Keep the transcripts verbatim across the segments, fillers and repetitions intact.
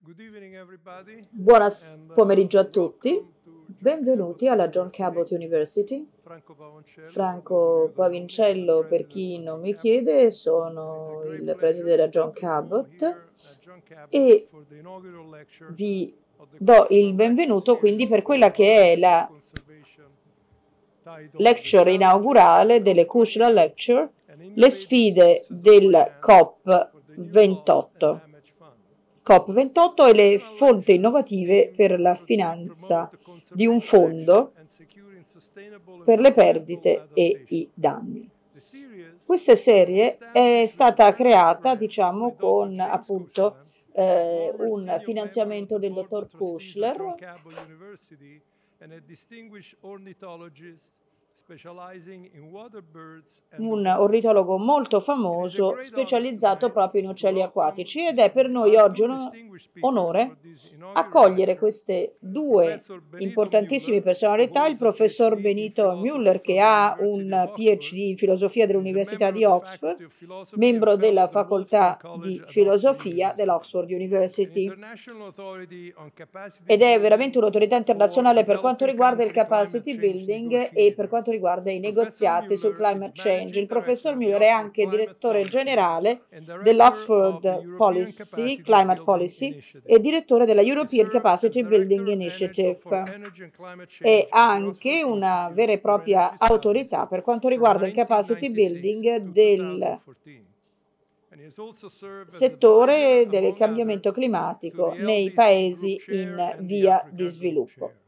Good evening everybody, Buon and uh, pomeriggio a tutti, welcome to John benvenuti Cabot alla John Cabot University. University. Franco Pavancello, for those of Franco you who don't know me, I'm the Pavincello, per president chi of non John mi Cabot, chiede, and it's a sono great il preside pleasure della John to have you all Cabot here at John Cabot e for the inaugural lecture vi of the do il Kushner Lecture benvenuto quindi Series per on quella che è Environmental la Conservation titled The lecture Challenges inaugurale of delle COP Kushner twenty-eight Lecture, and le Innovative sfide Sources of del Finance COP for the New Loss and ventotto. Damage Fund. COP ventotto e le National fonti lectures innovative aim per la to promote finanza the di un conservation action fondo and securing sustainable per le environmental perdite e adaptation. i danni. The series Questa was serie è established with a stata generous creata, grant diciamo, by doctor con James appunto Kushner, eh, former un senior member of finanziamento the del Board dottor of Trustees of John Kushler, Cabot University and a distinguished ornithologist specializing in water birds and the un wildlife. ornitologo molto It is a famoso great honor specializzato tonight proprio in to uccelli welcome acquatici ed è per noi our oggi two un distinguished speakers onore for this inaugural accogliere lecture. queste due Professor Benito importantissime Müller, who personalità, il holds a professor PhD in Benito philosophy Müller from che the ha University un of Oxford, PhD in filosofia and is a dell'Università member di of the Oxford, Faculty of Philosophy and membro fellow della of the Wolfson facoltà College di at Oxford filosofia University. dell'Oxford An University international authority on capacity ed è building veramente un'autorità for internazionale per quanto developing riguarda il country climate capacity change building e per negotiators. quanto riguarda i Professor negoziati sul Müller is climate change. managing Il professor director of the Müller è Oxford anche Climate direttore Policy generale and director of the dell'Oxford European Policy, Capacity Climate Building Policy Initiative. e direttore della He European serves as Capacity Building director ener- for Initiative. energy and climate È change at the anche Oxford una Institute vera e for propria Energy Studies autorità per quanto from riguarda il capacity nineteen ninety-six building to del twenty fourteen. And he has also served as advisor, settore del among cambiamento others, to climatico the nei L D C paesi Group Chair in and the via Africa di Group sviluppo. Chair.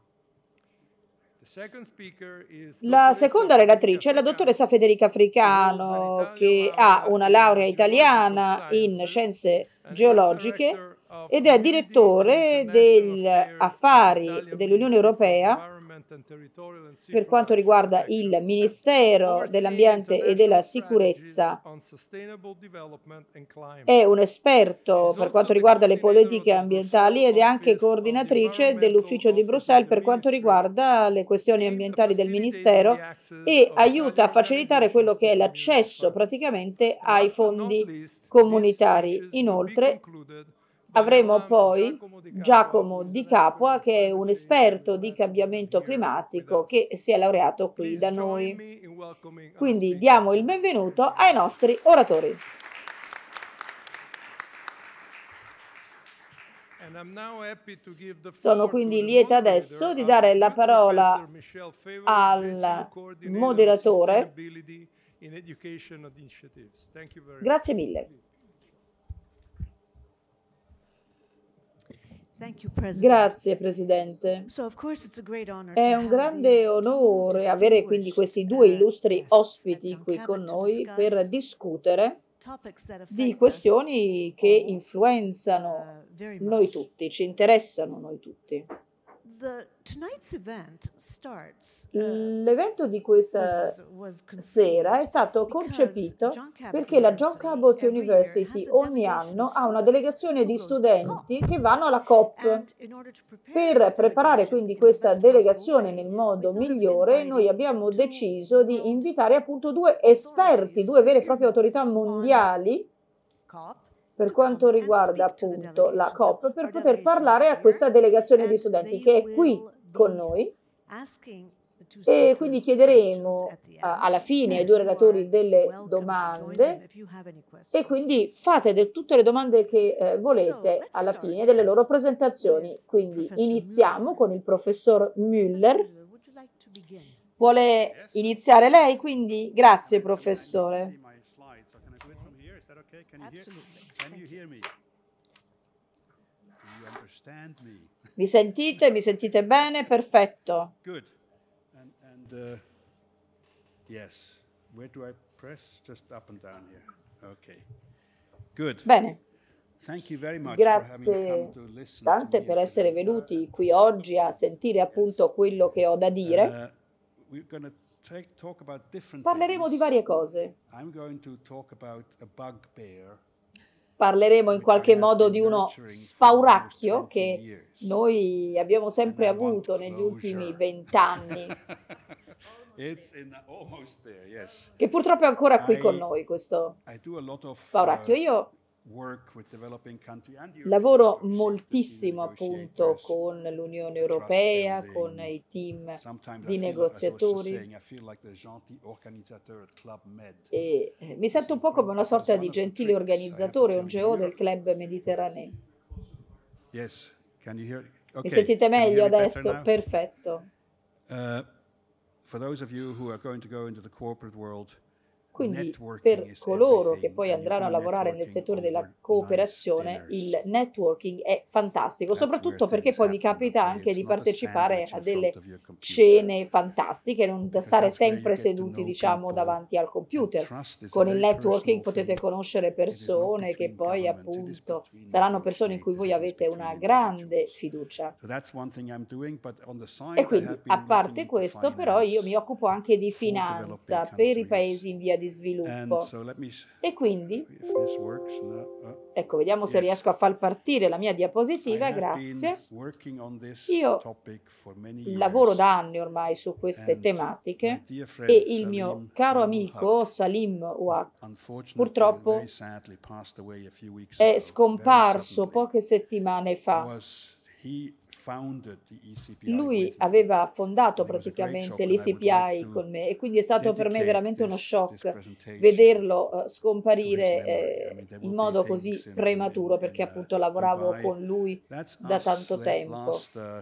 The second speaker is La dottoressa seconda Federica relatrice è la Africano, dottoressa Federica who holds an Africano, Italian che ha laurea una in laurea geological italiana in sciences scienze and is geologiche director of ed è Community and direttore International degli Affairs at the affari Italian dell'Unione Ministry for Europea Environment and Territorial and per Sea quanto riguarda Protection, il Ministero overseeing dell'Ambiente e della international strategies Sicurezza. on sustainable development and climate. È un esperto She's per also quanto the riguarda le coordinator of politiche the ambientali Brussels ed è anche office of the coordinatrice Environmental dell'ufficio di Office of Bruxelles the per quanto Ministry, riguarda le questioni aimed at ambientali del facilitating the Ministero access e of aiuta a Italian facilitare quello organizations che to è community l'accesso funds. praticamente And ai last but not fondi least, these comunitari. speeches will be Inoltre concluded by avremo Madame poi Giacomo Di Capua, Giacomo who is Di an expert Capua, on che è climate un change and esperto di environment cambiamento here with climatico, us. che si è laureato qui Please da join noi. me in welcoming our Quindi speakers diamo il tonight. benvenuto Thank you ai very much. nostri oratori. And I'm now happy to give the Sono floor to quindi the lieta adesso moderator, di our dare la good professor parola Michelle Favorite, al J C U coordinator of moderatore. sustainability in education initiatives. Thank you very Grazie much. mille. Thank you, President. Grazie Presidente. So, of course, it's a great honor È to un have grande these two onore avere quindi questi distinguished due uh, illustri guests at ospiti John qui Cabot con to noi per discuss discutere topics that di affect us questioni che all, influenzano uh, very noi much. tutti, ci interessano noi tutti. The tonight's event starts uh, L'evento di questa was was sera è conceived stato because concepito John Cabot perché la John University Cabot every year University has a ogni delegation anno of ha una students delegazione who di goes to the COP. studenti che vanno alla COP. And in order to prepare Per this preparare delegation quindi in the questa best possible delegazione way, nel we modo thought of migliore, noi inviting abbiamo two deciso di world invitare appunto due esperti, authorities due vere e proprie autorità on mondiali COP per to quanto come and riguarda speak to the appunto la delegation. So COP, per our poter delegation is parlare a here, questa delegazione di and studenti they che è qui will con be noi. asking the two E quindi speakers questions chiederemo at the a- end. alla fine ai And due you are relatori delle welcome to join them domande if you have any e questions. quindi please. fate de- tutte le domande che eh, So volete let's alla start fine delle loro with presentazioni. Quindi Professor iniziamo Müller. con il professor Professor Müller. Müller, would you like to begin? Vuole Yes. iniziare lei? Quindi grazie I- I- I need to see professore. my slides, so can I do it from here? Is that okay? Can you hear? Absolutely. Can Thank you you. hear me? Do you understand me? Mi sentite? Mi sentite bene? Perfetto. Good. And and uh, yes. Where do I press? Just up and down here. Okay. Good. Bene. Thank you very much for having come Grazie to listen to tante me per and essere Federica. venuti qui oggi a sentire appunto quello che ho da dire. Uh, we're going to talk about different Parleremo di things. varie cose. I'm going to talk about a bugbear. Parleremo in which I qualche have modo been di uno nurturing for spauracchio almost twenty che years. noi abbiamo sempre And I want avuto negli ultimi closure. vent'anni, It's in almost there, yes. che purtroppo è ancora qui I- con noi questo I do a lot of spauracchio. uh, Io work with developing country and European Lavoro negotiators, moltissimo appunto negotiators, con l'Unione trust Europea, building. con i team Sometimes di I feel, as I was just negoziatori saying, I feel like the gentil organisateur at Club Med. e eh, mi sento un po' come una sorta di gentile organizzatore, un G O del Club Mediterraneo. Yes, can you hear? Mi Okay, sentite can you meglio hear me better adesso? now? Perfetto. Uh, for those of you who are going to go into the corporate world, Quindi networking per is coloro che everything, poi and you andranno a do lavorare nel networking settore della over cooperazione, nice il dinners. networking è fantastico, That's soprattutto where perché things poi vi happen, capita okay? anche It's di not a partecipare sandwich a in delle front of your computer. cene fantastiche, non Because stare that's where you sempre get to seduti, know diciamo, people, davanti al and computer. trust is a Con il very networking personal potete thing. conoscere It is not persone che between poi governments, it is appunto between saranno persone in cui voi negotiators, it is avete una between grande individuals. fiducia. So that's one thing I'm doing, but on the side E I quindi, have a been parte looking into questo, però io mi finance occupo anche di for developing finanza per i countries. paesi in via di And sviluppo. so let me, s- E quindi, if this works, no, uh, ecco, vediamo se yes. riesco a far partire la mia I diapositiva, have been grazie. working on this Io topic for many lavoro years, da anni ormai su queste and my tematiche dear e friend il mio Salim caro Salim amico Haq, Salim Ouak unfortunately, purtroppo very sadly passed away a few weeks è ago, very scomparso suddenly, poche settimane fa. was he founded the E C P I Lui with me. aveva fondato And it was a great shock, praticamente and I would like l'E C P I to con me e quindi è stato per me dedicate veramente uno this- this shock presentation vederlo eh, to scomparire his memory. eh, I mean, there in will modo be così things in- in- prematuro in- perché in, uh, appunto lavoravo Dubai. con lui That's da us tanto la- tempo. last uh,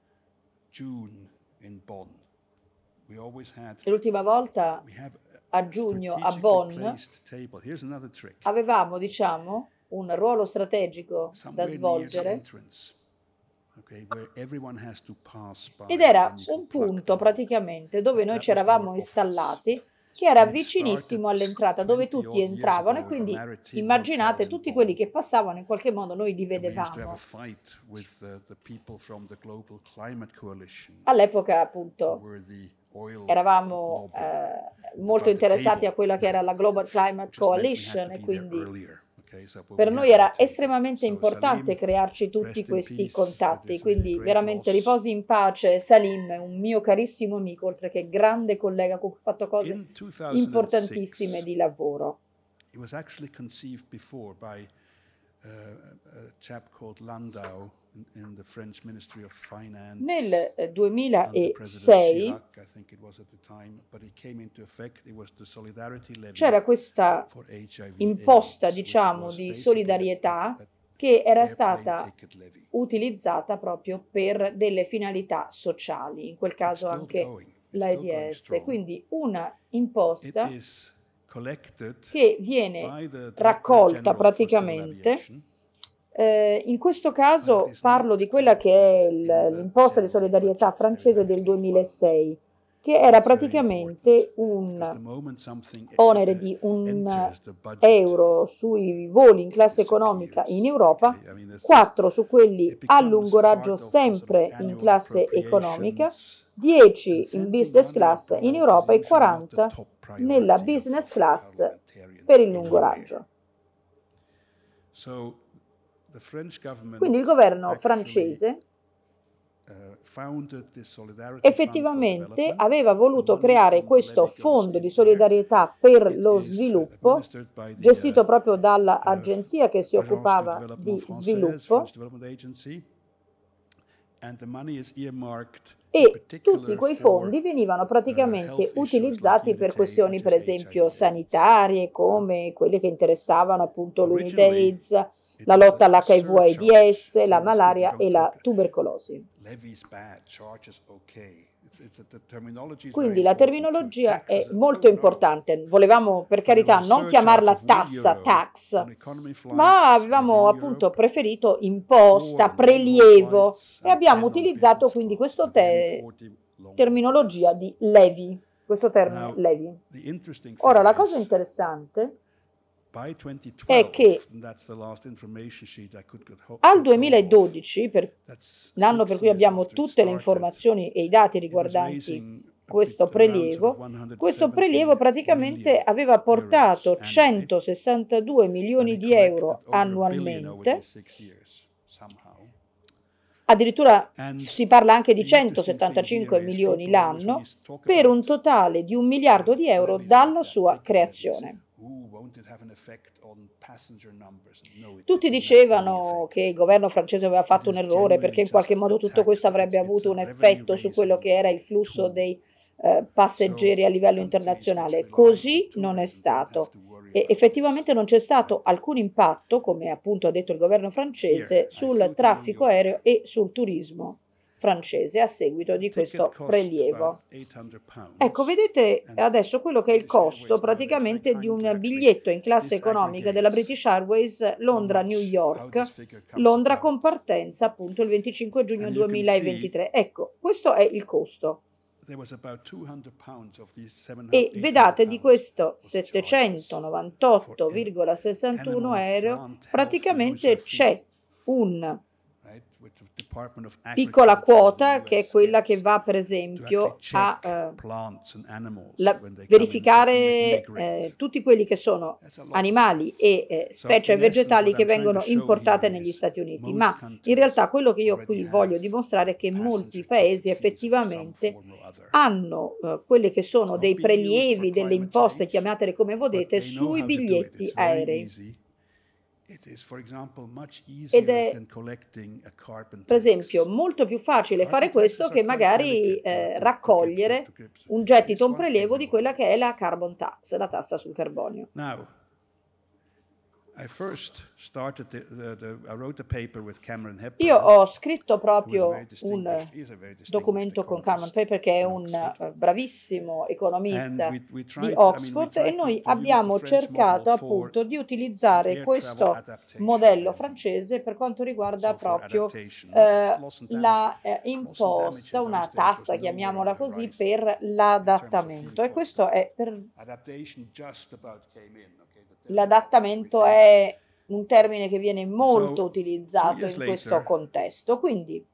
June in Bonn. We always had E l'ultima volta we have a giugno a strategically Bonn placed table. Here's another trick. avevamo, diciamo, un ruolo strategico da Somewhere near the svolgere entrance. Okay, where everyone has to pass by, ed era and you can un plug punto them in. praticamente dove noi That ci was eravamo our office. installati, che era And it vicinissimo started all'entrata dove twenty tutti odd years entravano e ago, quindi Maritime immaginate Hotel in tutti quelli Bonn. che passavano in qualche modo noi li And we used to have vedevamo. a fight with the, the people from the Global Climate Coalition, All'epoca who appunto were the oil eravamo lobby. eh, molto About the interessati cable, a quella che era la Global Climate which just meant we had Coalition to e be there quindi earlier. Okay, so but per we noi had our era table. estremamente So importante Salim, crearci tutti rest in questi peace. It contatti, is really a quindi great veramente loss. riposi in pace. Salim è un mio carissimo amico, oltre che grande collega con cui ho fatto cose In two thousand importantissime six, di lavoro. it was actually conceived before by uh, a chap called Landau in, in the French Ministry of Finance. Nel eh, under President duemilasei Chirac, I think it was at the time, but it came into effect. It was the solidarity levy c'era questa for H I V imposta, AIDS, which diciamo, was di basically solidarietà a- a- che era airplane stata ticket levy. utilizzata proprio per delle finalità sociali, in quel It's caso still anche going. It's l'A still going I D S. strong. Quindi una It imposta is collected che viene by the Director raccolta General for Civil praticamente. Aviation. Eh, in questo caso parlo di quella che è il- l'imposta di solidarietà francese del duemilasei, che era praticamente un Because the moment something onere uh, di un enters the budget, euro sui voli in classe economica in Europa, okay, I mean, this- quattro su quelli it a becomes lungo raggio part of the sort of sempre in annual classe economica, appropriations, dieci and in sending business money class abroad in is Europa e usually not the quaranta top priority nella of- business of class parliamentarians per il lungo anywhere. raggio. So, the French government Quindi il governo actually, francese uh, founded this solidarity fund for effettivamente development. aveva voluto The money creare from the questo levy goes fondo in di there. solidarietà per It lo is, uh, sviluppo, administered by the, gestito uh, proprio uh, dall'agenzia che si Agence de occupava Développement di Française, sviluppo, French Development Agency, and the money is earmarked in e particular tutti quei for, fondi venivano uh, praticamente health issues utilizzati like per Unitaid, questioni which per is esempio H I V sanitarie AIDS. come quelle che interessavano appunto l'Unitaid, Originally, it la was lotta a all'H I V AIDS, surcharge. See, la this is- malaria we don't e la talk- tubercolosi. Levies bad, charges okay. It's, it's, the terminology is Quindi very la important too. terminologia è Taxes, molto oh, no. importante. Volevamo per But there carità was a non chiamarla surcharge of one tassa, euro tax, on economy flights ma avevamo within appunto Europe, preferito imposta, four prelievo long-haul flights, e and abbiamo ten on utilizzato business quindi class, questo and then te- forty long-haul terminologia flights. di levy, questo termine Now, levy. the interesting Ora, thing la cosa is, interessante by twenty è twelve, che and that's the last information sheet I could get ho- al hold of, duemiladodici, per that's l'anno six per cui years abbiamo after it tutte le started, informazioni e i dati it was riguardanti raising a questo bit around sort of prelievo, one questo hundred prelievo seventy praticamente million aveva portato euros annually, centosessantadue and milioni it di collected euro over a billion over annualmente, these six years somehow. addirittura And si parla anche di the interesting thing centosettantacinque here is milioni people always, when l'anno, you talk per un about totale di un miliardo di euro levies like dalla that, sua ticket levies, creazione. ooh, won't it Tutti dicevano che il governo francese aveva fatto un errore perché in qualche modo tutto questo avrebbe avuto un effetto su quello che era il flusso dei eh, passeggeri a livello internazionale. Così non è stato. E effettivamente non c'è stato alcun impatto, come appunto ha detto il governo francese, sul traffico aereo e sul turismo francese a seguito di questo prelievo. Ecco, vedete adesso quello che è il costo praticamente di un biglietto in classe economica della British Airways Londra-New York, Londra con partenza appunto il venticinque giugno duemilaventitré. Ecco, questo è il costo. E vedate di questo settecentonovantotto virgola sessantuno euro praticamente c'è un piccola quota che è quella che va per esempio a eh, la, verificare eh, tutti quelli che sono animali e eh, specie vegetali che vengono importate negli Stati Uniti, ma in realtà quello che io qui voglio dimostrare è che molti paesi effettivamente hanno eh, quelli che sono dei prelievi, delle imposte, chiamatele come volete, sui biglietti aerei. Ed è, per esempio, molto più facile fare questo che magari eh, raccogliere un gettito, un prelievo di quella che è la carbon tax, la tassa sul carbonio. Now, I first started the, the, the, I wrote a paper with Cameron Hepburn. Io ho scritto proprio un documento con Cameron Hepburn, che è un uh, bravissimo economista we, we tried, di Oxford, I mean, e noi abbiamo cercato appunto di utilizzare questo modello francese per quanto riguarda so proprio uh, la uh, imposta, una tassa, chiamiamola così, per l'adattamento. E questo è per... L'adattamento è un termine che viene molto utilizzato in questo contesto, quindi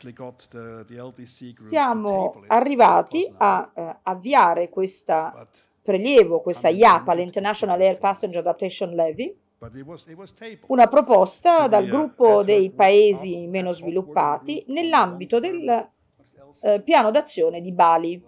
siamo arrivati a uh, avviare questa prelievo, questa I A P A, l'International Air Passenger Adaptation Levy, una proposta dal gruppo dei paesi meno sviluppati nell'ambito del uh, piano d'azione di Bali.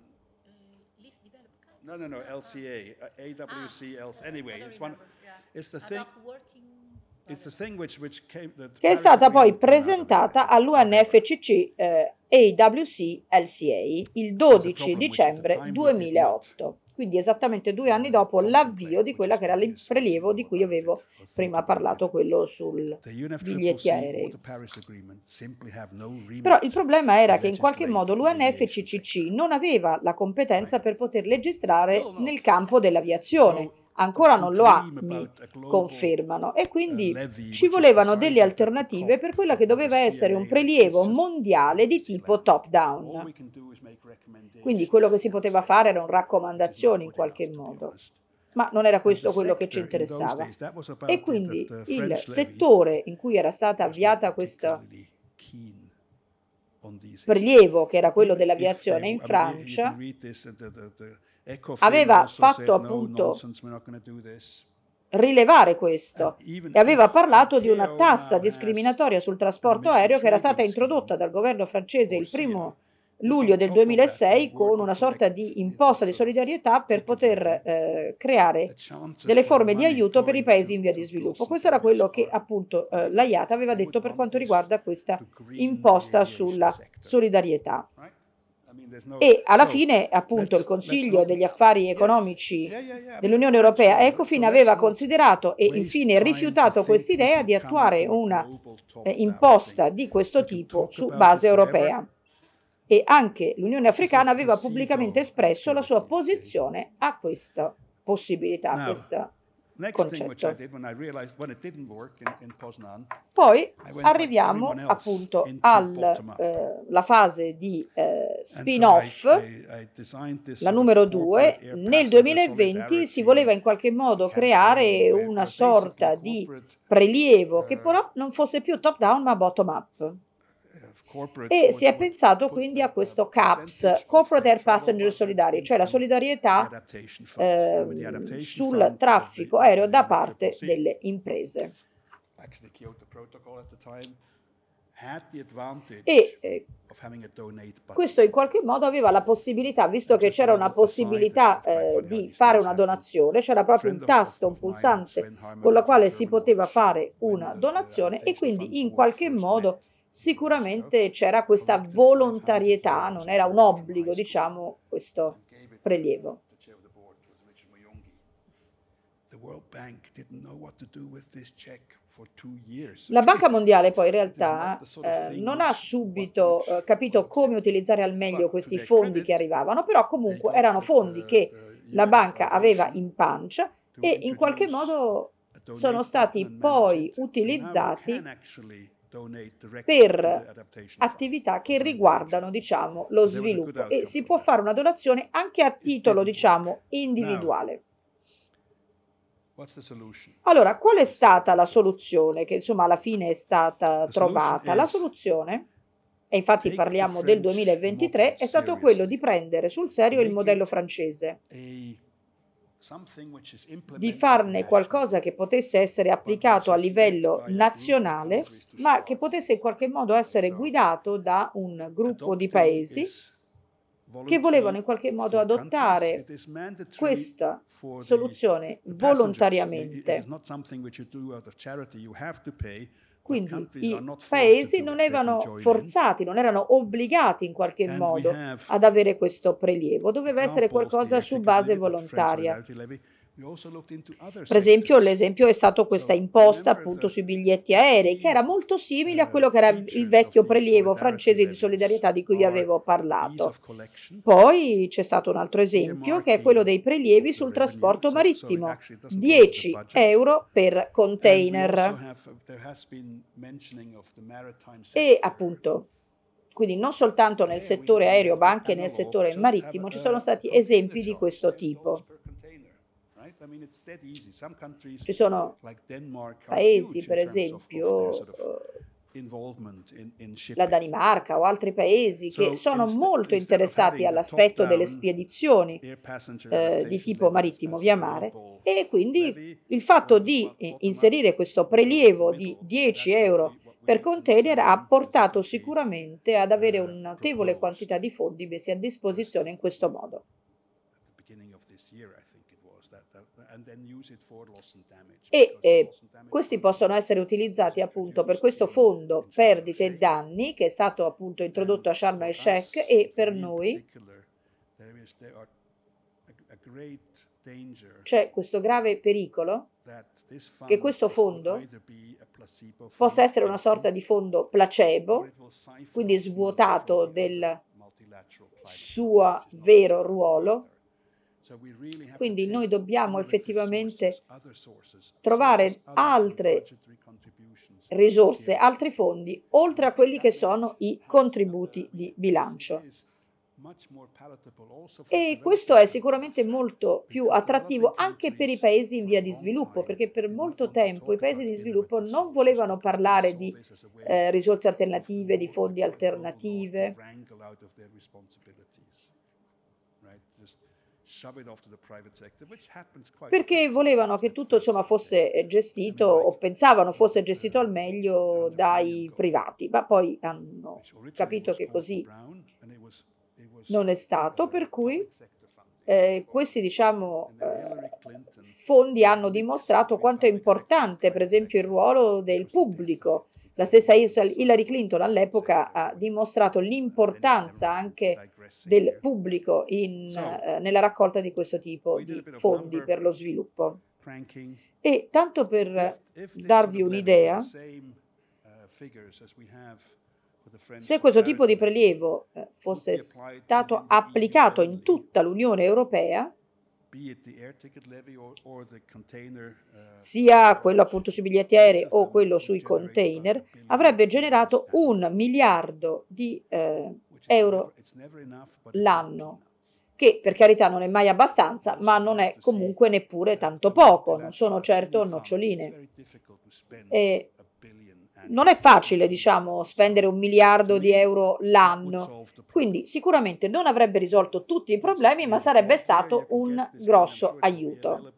No, no, no, L C A, uh, A W C, L C A. Anyway, it's one. It's the thing. It's the thing which which came. Che è stata poi presentata all'U N F C C eh, A W C L C A il dodici dicembre duemilaotto. Quindi esattamente due anni dopo l'avvio di quella che era il prelievo di cui avevo prima parlato, quello sul biglietti aerei. Però il problema era che in qualche modo l'U N F C C C non aveva la competenza per poter legislare nel campo dell'aviazione. Ancora non lo ha, mi confermano, e quindi ci volevano delle alternative per quella che doveva essere un prelievo mondiale di tipo top-down. Quindi quello che si poteva fare erano raccomandazioni in qualche modo, ma non era questo quello che ci interessava. E quindi il settore in cui era stata avviata questo prelievo, che era quello dell'aviazione in Francia, aveva fatto appunto rilevare questo e aveva parlato di una tassa discriminatoria sul trasporto aereo che era stata introdotta dal governo francese il primo luglio del duemilasei con una sorta di imposta di solidarietà per poter eh, creare delle forme di aiuto per i paesi in via di sviluppo. Questo era quello che appunto eh, l'A I A T A aveva detto per quanto riguarda questa imposta sulla solidarietà. E alla fine appunto il Consiglio degli Affari Economici dell'Unione Europea, Ecofin, aveva considerato e infine rifiutato quest'idea di attuare una eh, imposta di questo tipo su base europea. E anche l'Unione Africana aveva pubblicamente espresso la sua posizione a questa possibilità, a questo concetto. Poi arriviamo appunto alla eh, fase di eh, spin-off, la numero due. Nel duemilaventi si voleva in qualche modo creare una sorta di prelievo che però non fosse più top-down ma bottom-up. E si è pensato quindi a questo C A P S, Corporate Air Passenger Solidarity, cioè la solidarietà eh, sul traffico aereo da parte delle imprese. had the advantage E eh, of having a donate button. questo in qualche modo aveva la possibilità, visto che c'era una possibilità eh, di fare una donazione, c'era proprio un tasto, un pulsante con la quale si poteva fare una donazione e quindi in qualche modo sicuramente c'era questa volontarietà, non era un obbligo, diciamo, questo prelievo. The chair of the board was Richard Muyongi. The World Bank didn't know what to do with this check for two years. La Banca Mondiale poi in realtà eh, non ha subito eh, capito come utilizzare al meglio questi fondi che arrivavano, però comunque erano fondi che la banca aveva in pancia e in qualche modo sono stati poi utilizzati per attività che riguardano, diciamo, lo sviluppo e si può fare una donazione anche a titolo, diciamo, individuale. Allora, qual è stata la soluzione che insomma alla fine è stata trovata? La soluzione, e infatti parliamo del duemilaventitré, è stato quello di prendere sul serio il modello francese, di farne qualcosa che potesse essere applicato a livello nazionale, ma che potesse in qualche modo essere guidato da un gruppo di paesi che volevano in qualche modo adottare questa soluzione volontariamente. Quindi i paesi non erano forzati, non erano obbligati in qualche modo ad avere questo prelievo, doveva essere qualcosa su base volontaria. Per esempio, l'esempio è stato questa imposta appunto sui biglietti aerei, che era molto simile a quello che era il vecchio prelievo francese di solidarietà di cui vi avevo parlato. Poi c'è stato un altro esempio, che è quello dei prelievi sul trasporto marittimo, dieci euro per container. E appunto, quindi non soltanto nel settore aereo, ma anche nel settore marittimo ci sono stati esempi di questo tipo. Ci sono paesi, per esempio, la Danimarca o altri paesi che sono molto interessati all'aspetto delle spedizioni eh, di tipo marittimo via mare e quindi il fatto di inserire questo prelievo di dieci euro per container ha portato sicuramente ad avere una notevole quantità di fondi messi a disposizione in questo modo. E eh, questi possono essere utilizzati appunto per questo fondo perdite e danni che è stato appunto introdotto a Sharm el Sheikh e per noi c'è questo grave pericolo che questo fondo possa essere una sorta di fondo placebo, quindi svuotato del suo vero ruolo. Quindi noi dobbiamo effettivamente trovare altre risorse, altri fondi, oltre a quelli che sono i contributi di bilancio. E questo è sicuramente molto più attrattivo anche per i paesi in via di sviluppo, perché per molto tempo i paesi di sviluppo non volevano parlare di eh, risorse alternative, di fondi alternative. Perché volevano che tutto insomma fosse gestito o pensavano fosse gestito al meglio dai privati, ma poi hanno capito che così non è stato, per cui eh, questi diciamo eh, fondi hanno dimostrato quanto è importante per esempio il ruolo del pubblico. La stessa Hillary Clinton all'epoca ha dimostrato l'importanza anche del pubblico in, eh, nella raccolta di questo tipo di fondi per lo sviluppo. E tanto per darvi un'idea, se questo tipo di prelievo eh, fosse stato applicato in tutta l'Unione Europea, sia quello appunto sui biglietti aerei o quello sui container, avrebbe generato un miliardo di eh, euro l'anno, che per carità non è mai abbastanza, ma non è comunque neppure tanto poco, non sono certo noccioline. E non è facile, diciamo, spendere un miliardo di euro l'anno, quindi sicuramente non avrebbe risolto tutti i problemi, ma sarebbe stato un grosso aiuto.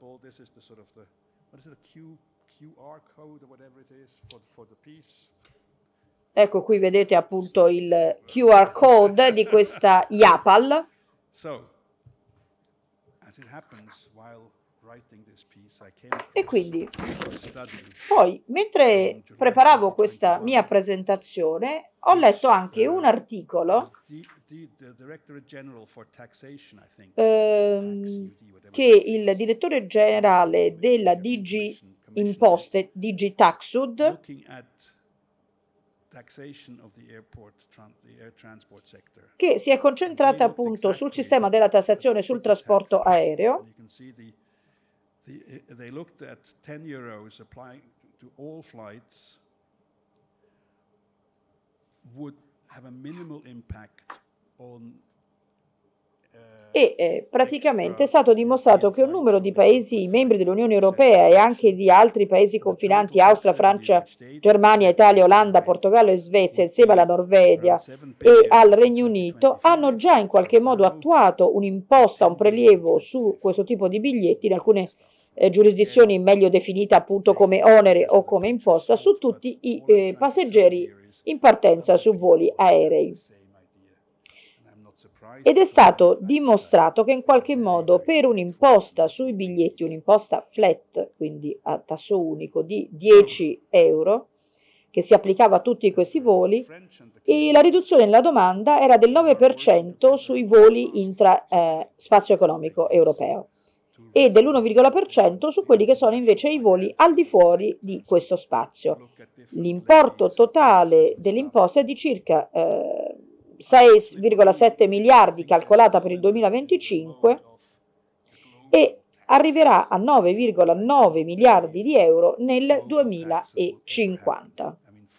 Ecco, qui vedete appunto il Q R code di questa YAPAL. So, as it happens, while writing this piece, I came E across quindi a study poi, mentre preparavo questa mia presentazione, ho letto anche un articolo the, the, the Directorate General for Taxation, I think, ehm, Tax U D, whatever che it il is, direttore generale della D G Imposte, D G Taxud, looking at taxation of the airport, tran- the air transport sector. che si è concentrata appunto sul sistema della tassazione sul trasporto aereo. And you can see the, the, uh, they looked at ten euros applying to all flights would have a minimal impact on E eh, praticamente è stato dimostrato che un numero di paesi membri dell'Unione Europea e anche di altri paesi confinanti, Austria, Francia, Germania, Italia, Olanda, Portogallo e Svezia, insieme alla Norvegia e al Regno Unito, hanno già in qualche modo attuato un'imposta, un prelievo su questo tipo di biglietti, in alcune eh, giurisdizioni meglio definita appunto come onere o come imposta, su tutti i eh, passeggeri in partenza su voli aerei. Ed è stato dimostrato che in qualche modo per un'imposta sui biglietti, un'imposta flat, quindi a tasso unico di dieci euro, che si applicava a tutti questi voli, e la riduzione nella domanda era del nove per cento sui voli intra eh, spazio economico europeo e dell'uno virgola uno per cento su quelli che sono invece i voli al di fuori di questo spazio. L'importo totale dell'imposta è di circa eh, sei virgola sette miliardi calcolata per il duemilaventicinque e arriverà a nove virgola nove miliardi di euro nel duemilacinquanta.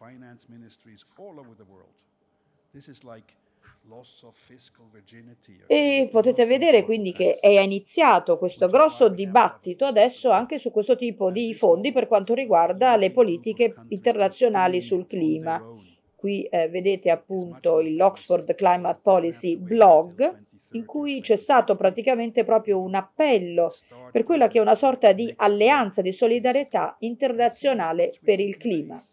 E potete vedere quindi che è iniziato questo grosso dibattito adesso anche su questo tipo di fondi per quanto riguarda le politiche internazionali sul clima. Qui eh, vedete appunto l'Oxford Climate Policy blog, in cui c'è stato praticamente proprio un appello per quella che è una sorta di alleanza di solidarietà internazionale per il clima.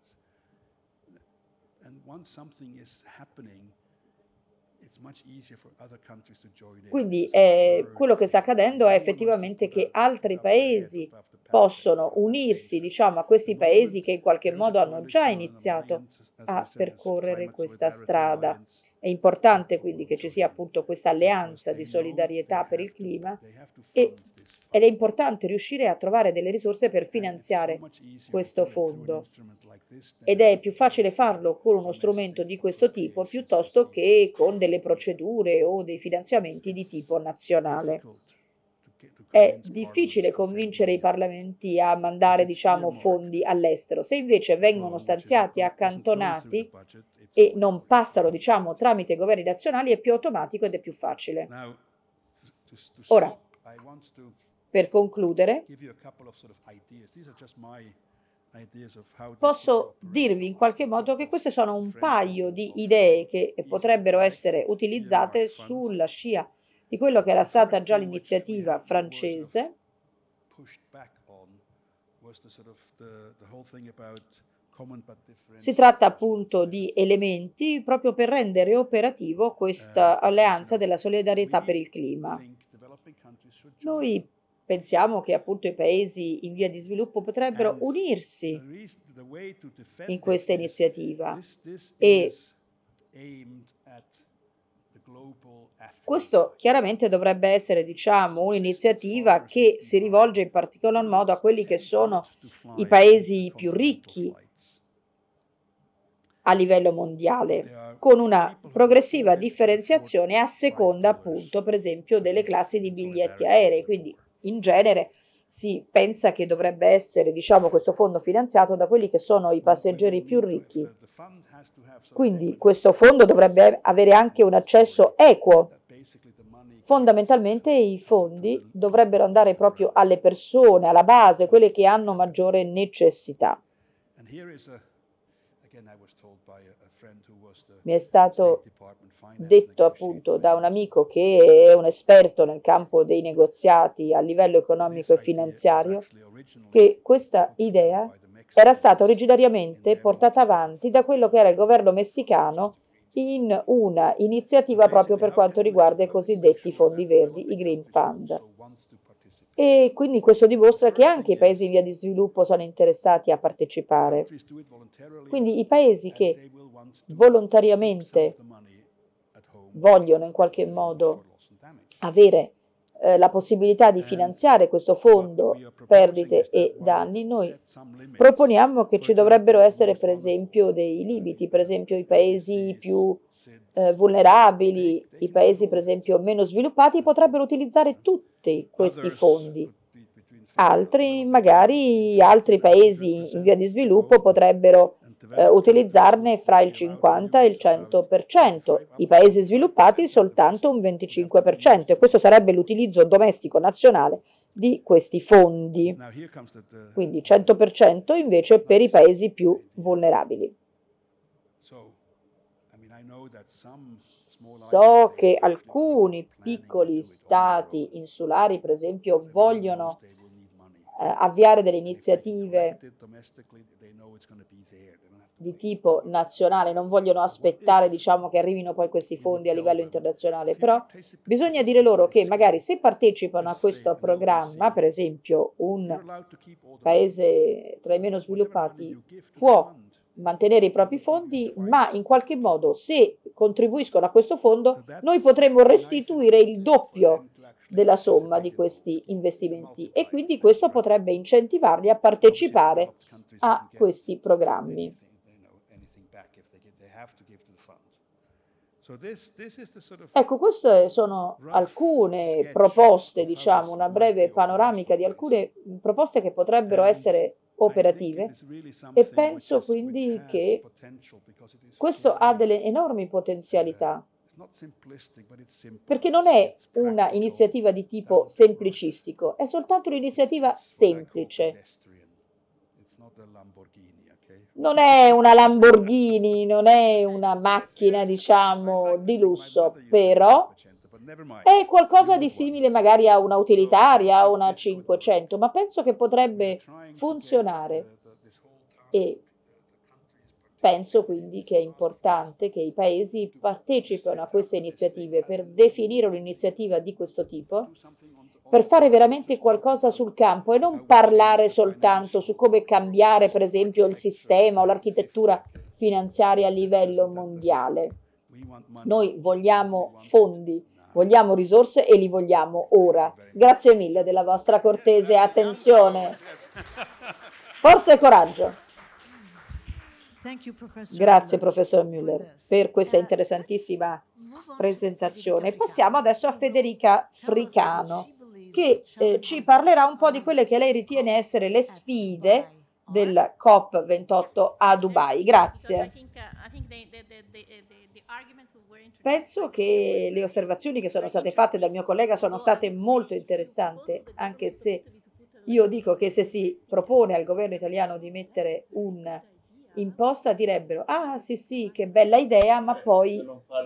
Quindi eh, quello che sta accadendo è effettivamente che altri paesi possono unirsi, diciamo, a questi paesi che in qualche modo hanno già iniziato a percorrere questa strada. È importante quindi che ci sia appunto questa alleanza di solidarietà per il clima e, ed è importante riuscire a trovare delle risorse per finanziare questo fondo. Ed è più facile farlo con uno strumento di questo tipo piuttosto che con delle procedure o dei finanziamenti di tipo nazionale. È difficile convincere i parlamenti a mandare, diciamo, fondi all'estero. Se invece vengono stanziati e accantonati e non passano, diciamo, tramite i governi nazionali, è più automatico ed è più facile. Ora, per concludere, posso dirvi in qualche modo che queste sono un paio di idee che potrebbero essere utilizzate sulla scia di quello che era stata già l'iniziativa francese. Si tratta appunto di elementi proprio per rendere operativo questa alleanza della solidarietà per il clima. Noi pensiamo che appunto i paesi in via di sviluppo potrebbero unirsi in questa iniziativa e questo chiaramente dovrebbe essere, diciamo, un'iniziativa che si rivolge in particolar modo a quelli che sono i paesi più ricchi a livello mondiale, con una progressiva differenziazione a seconda appunto, per esempio, delle classi di biglietti aerei. Quindi in genere si pensa che dovrebbe essere, diciamo, questo fondo finanziato da quelli che sono i passeggeri più ricchi. Quindi questo fondo dovrebbe avere anche un accesso equo. Fondamentalmente i fondi dovrebbero andare proprio alle persone, alla base, quelle che hanno maggiore necessità. Mi è stato detto appunto da un amico che è un esperto nel campo dei negoziati a livello economico e finanziario che questa idea era stata originariamente portata avanti da quello che era il governo messicano in una iniziativa proprio per quanto riguarda i cosiddetti fondi verdi, i Green Fund. E quindi questo dimostra che anche i paesi in via di sviluppo sono interessati a partecipare. Quindi i paesi che volontariamente vogliono in qualche modo avere eh, la possibilità di finanziare questo fondo perdite e danni, noi proponiamo che ci dovrebbero essere per esempio dei limiti, per esempio i paesi più eh, vulnerabili, i paesi per esempio meno sviluppati potrebbero utilizzare tutti questi fondi. Altri, magari altri paesi in via di sviluppo potrebbero eh, utilizzarne fra il cinquanta e il cento per cento, i paesi sviluppati soltanto un venticinque per cento, e questo sarebbe l'utilizzo domestico nazionale di questi fondi, quindi cento per cento invece per i paesi più vulnerabili. So che alcuni piccoli stati insulari, per esempio, vogliono eh, avviare delle iniziative di tipo nazionale, non vogliono aspettare, diciamo, che arrivino poi questi fondi a livello internazionale, però bisogna dire loro che magari se partecipano a questo programma, per esempio un paese tra i meno sviluppati può mantenere i propri fondi, ma in qualche modo se contribuiscono a questo fondo noi potremo restituire il doppio della somma di questi investimenti e quindi questo potrebbe incentivarli a partecipare a questi programmi. Ecco, queste sono alcune proposte, diciamo, una breve panoramica di alcune proposte che potrebbero essere operative e penso quindi che questo ha delle enormi potenzialità, perché non è una iniziativa di tipo semplicistico, è soltanto un'iniziativa semplice. Non è una Lamborghini, non è una macchina, diciamo, di lusso, però è qualcosa di simile magari a una utilitaria, a una cinquecento, ma penso che potrebbe funzionare e penso quindi che è importante che i paesi partecipino a queste iniziative per definire un'iniziativa di questo tipo, per fare veramente qualcosa sul campo e non parlare soltanto su come cambiare per esempio il sistema o l'architettura finanziaria a livello mondiale. Noi vogliamo fondi, vogliamo risorse e li vogliamo ora. Grazie mille della vostra cortese attenzione. Forza e coraggio. Grazie professor Müller per questa interessantissima presentazione. Passiamo adesso a Federica Fricano, che eh, ci parlerà un po' di quelle che lei ritiene essere le sfide del COP ventotto a Dubai. Grazie. Penso che le osservazioni che sono state fatte dal mio collega sono state molto interessanti, anche se io dico che se si propone al governo italiano di mettere un'imposta direbbero ah sì sì che bella idea, ma poi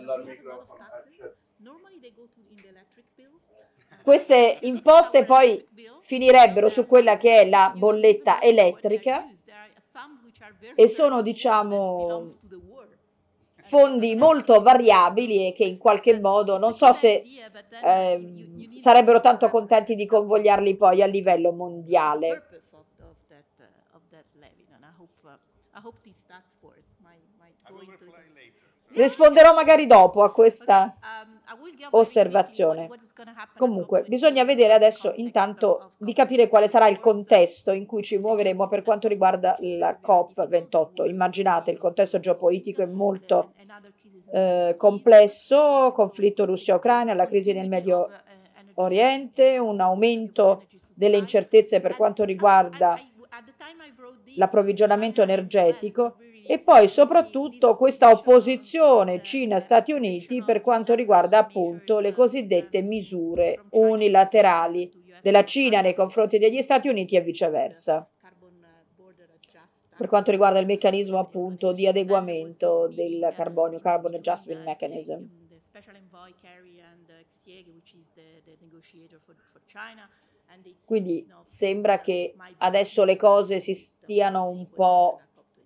queste imposte poi finirebbero su quella che è la bolletta elettrica e sono, diciamo, fondi molto variabili e che in qualche modo non so se eh, sarebbero tanto contenti di convogliarli poi a livello mondiale. Risponderò magari dopo a questa osservazione. Comunque, bisogna vedere adesso intanto di capire quale sarà il contesto in cui ci muoveremo per quanto riguarda la COP ventotto. Immaginate, il contesto geopolitico è molto eh, complesso, conflitto Russia-Ucraina, la crisi nel Medio Oriente, un aumento delle incertezze per quanto riguarda l'approvvigionamento energetico e poi soprattutto questa opposizione Cina-Stati Uniti per quanto riguarda appunto le cosiddette misure unilaterali della Cina nei confronti degli Stati Uniti e viceversa, per quanto riguarda il meccanismo appunto di adeguamento del carbonio, Carbon Adjustment Mechanism. Quindi sembra che adesso le cose si stiano un po'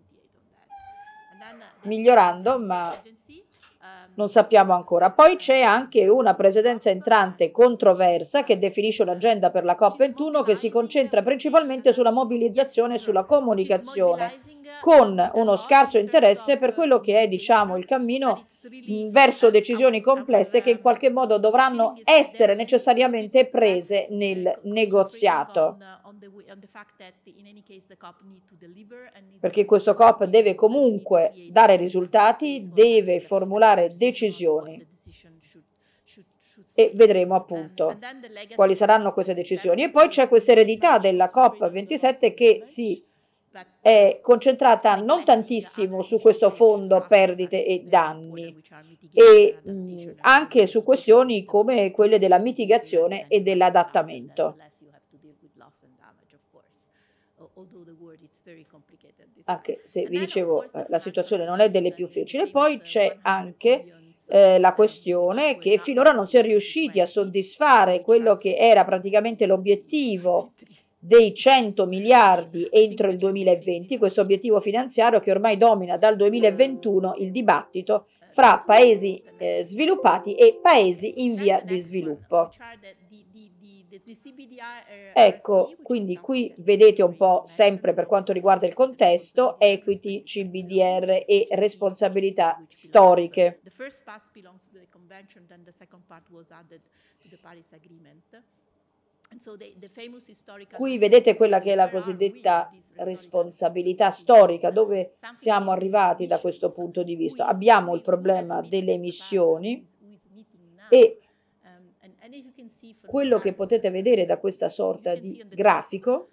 migliorando, ma non sappiamo ancora. Poi c'è anche una presidenza entrante controversa che definisce un'agenda per la COP ventuno che si concentra principalmente sulla mobilizzazione e sulla comunicazione, con uno scarso interesse per quello che è, diciamo, il cammino verso decisioni complesse che in qualche modo dovranno essere necessariamente prese nel negoziato. Perché questo COP deve comunque dare risultati, deve formulare decisioni e vedremo appunto quali saranno queste decisioni. E poi c'è questa eredità della COP ventisette che si è concentrata non tantissimo su questo fondo perdite e danni e mh, anche su questioni come quelle della mitigazione e dell'adattamento. Anche se vi dicevo eh, la situazione non è delle più facili. Poi c'è anche eh, la questione che finora non si è riusciti a soddisfare quello che era praticamente l'obiettivo dei cento miliardi entro il duemilaventi, questo obiettivo finanziario che ormai domina dal duemilaventuno il dibattito fra paesi eh, sviluppati e paesi in via di sviluppo. Ecco, quindi qui vedete un po' sempre per quanto riguarda il contesto, equity, C B D R e responsabilità storiche. Qui vedete quella che è la cosiddetta responsabilità storica, dove siamo arrivati da questo punto di vista. Abbiamo il problema delle emissioni e quello che potete vedere da questa sorta di grafico,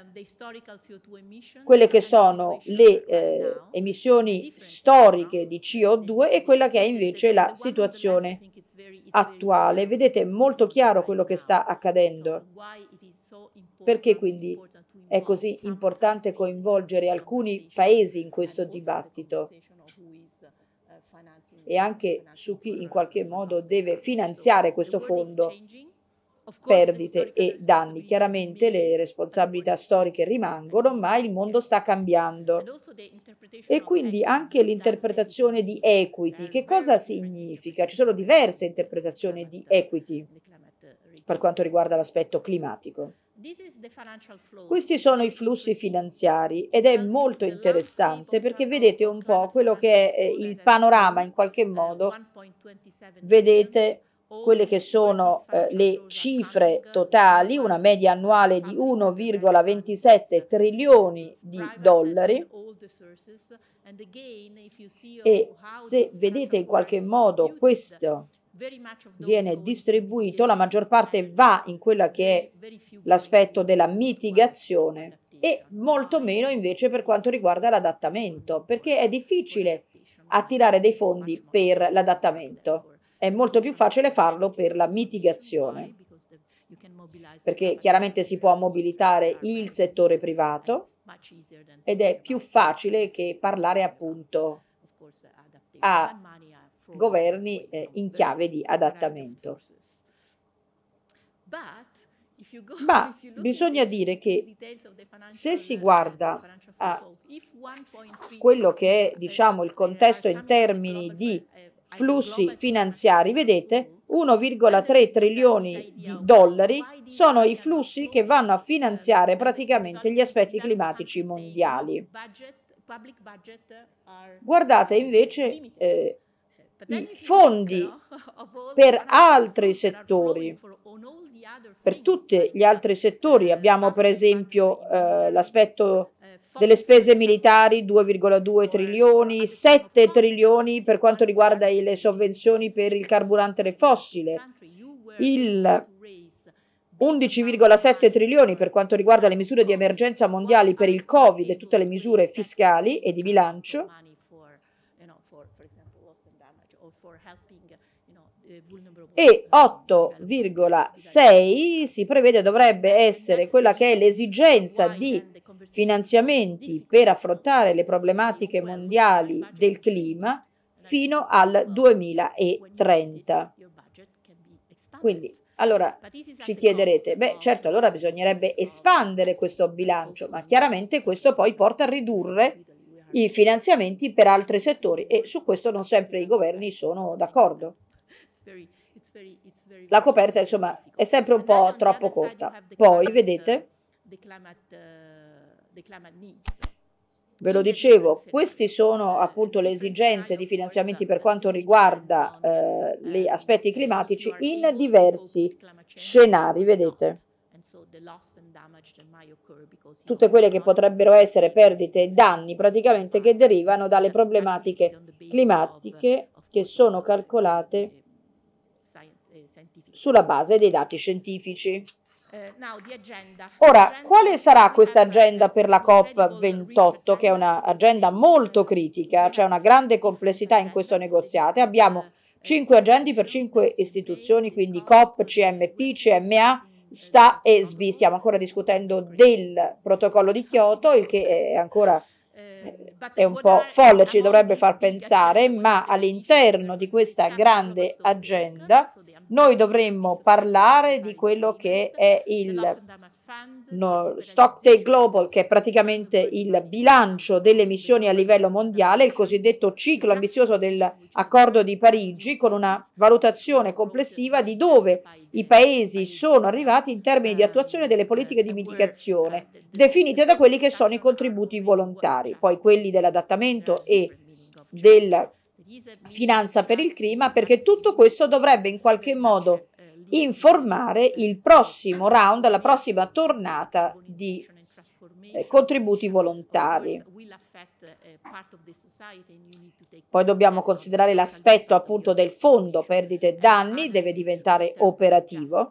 quelle che sono le eh, emissioni storiche di C O due e quella che è invece la situazione attuale. Vedete molto chiaro quello che sta accadendo. Perché quindi è così importante coinvolgere alcuni paesi in questo dibattito e anche su chi in qualche modo deve finanziare questo fondo perdite e danni. Chiaramente le responsabilità storiche rimangono, ma il mondo sta cambiando. E quindi anche l'interpretazione di equity. Che cosa significa? Ci sono diverse interpretazioni di equity per quanto riguarda l'aspetto climatico. Questi sono i flussi finanziari ed è molto interessante perché vedete un po' quello che è il panorama in qualche modo. Vedete quelle che sono eh, le cifre totali, una media annuale di uno virgola ventisette trilioni di dollari e se vedete in qualche modo questo viene distribuito, la maggior parte va in quella che è l'aspetto della mitigazione e molto meno invece per quanto riguarda l'adattamento, perché è difficile attirare dei fondi per l'adattamento. È molto più facile farlo per la mitigazione, perché chiaramente si può mobilitare il settore privato ed è più facile che parlare appunto a governi eh, in chiave di adattamento. Ma bisogna dire che se si guarda a quello che è, diciamo, il contesto in termini di flussi finanziari, vedete, uno virgola tre trilioni di dollari sono i flussi che vanno a finanziare praticamente gli aspetti climatici mondiali. Guardate invece eh, i fondi per altri settori, per tutti gli altri settori. Abbiamo per esempio eh, l'aspetto delle spese militari, due virgola due trilioni, sette trilioni per quanto riguarda le sovvenzioni per il carburante fossile, il undici virgola sette trilioni per quanto riguarda le misure di emergenza mondiali per il Covid e tutte le misure fiscali e di bilancio, e otto virgola sei si prevede dovrebbe essere quella che è l'esigenza di finanziamenti per affrontare le problematiche mondiali del clima fino al duemilatrenta. Quindi, allora ci chiederete, beh, certo, allora bisognerebbe espandere questo bilancio, ma chiaramente questo poi porta a ridurre i finanziamenti per altri settori e su questo non sempre i governi sono d'accordo. La coperta, insomma, è sempre un po' troppo corta. Poi, vedete, ve lo dicevo, queste sono appunto le esigenze di finanziamenti per quanto riguarda eh, gli aspetti climatici in diversi scenari, vedete. Tutte quelle che potrebbero essere perdite e danni praticamente che derivano dalle problematiche climatiche che sono calcolate sulla base dei dati scientifici. Ora, quale sarà questa agenda per la COP ventotto, che è un'agenda molto critica, c'è una grande complessità in questo negoziato. Abbiamo cinque agende per cinque istituzioni, quindi COP, C M P, C M A, S T A e S B. Stiamo ancora discutendo del protocollo di Kyoto, il che è ancora è un po' folle, ci dovrebbe far pensare, ma all'interno di questa grande agenda noi dovremmo parlare di quello che è il no, Stocktake Global, che è praticamente il bilancio delle emissioni a livello mondiale, il cosiddetto ciclo ambizioso dell'accordo di Parigi, con una valutazione complessiva di dove i paesi sono arrivati in termini di attuazione delle politiche di mitigazione, definite da quelli che sono i contributi volontari, poi quelli dell'adattamento e della finanza per il clima, perché tutto questo dovrebbe in qualche modo informare il prossimo round, la prossima tornata di eh, contributi volontari. Poi dobbiamo considerare l'aspetto appunto del fondo perdite e danni, deve diventare operativo.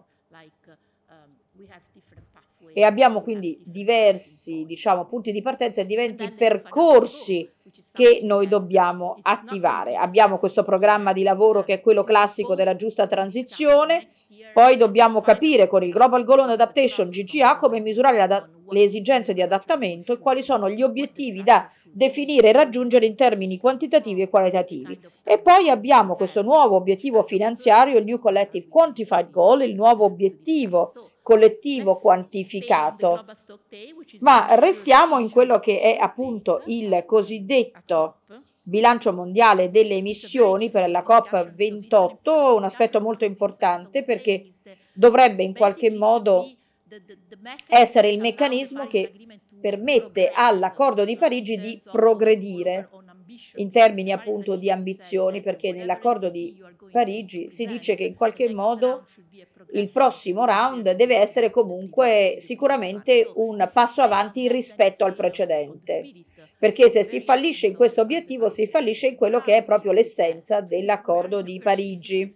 E abbiamo quindi diversi, diciamo, punti di partenza e diversi percorsi che noi dobbiamo attivare. Abbiamo questo programma di lavoro che è quello classico della giusta transizione, poi dobbiamo capire con il Global Goal on Adaptation G G A come misurare la, le esigenze di adattamento e quali sono gli obiettivi da definire e raggiungere in termini quantitativi e qualitativi. E poi abbiamo questo nuovo obiettivo finanziario, il New Collective Quantified Goal, il nuovo obiettivo collettivo quantificato, ma restiamo in quello che è appunto il cosiddetto bilancio mondiale delle emissioni per la COP ventotto, un aspetto molto importante perché dovrebbe in qualche modo essere il meccanismo che permette all'accordo di Parigi di progredire in termini appunto di ambizioni, perché nell'accordo di Parigi si dice che in qualche modo il prossimo round deve essere comunque sicuramente un passo avanti rispetto al precedente, perché se si fallisce in questo obiettivo si fallisce in quello che è proprio l'essenza dell'accordo di Parigi.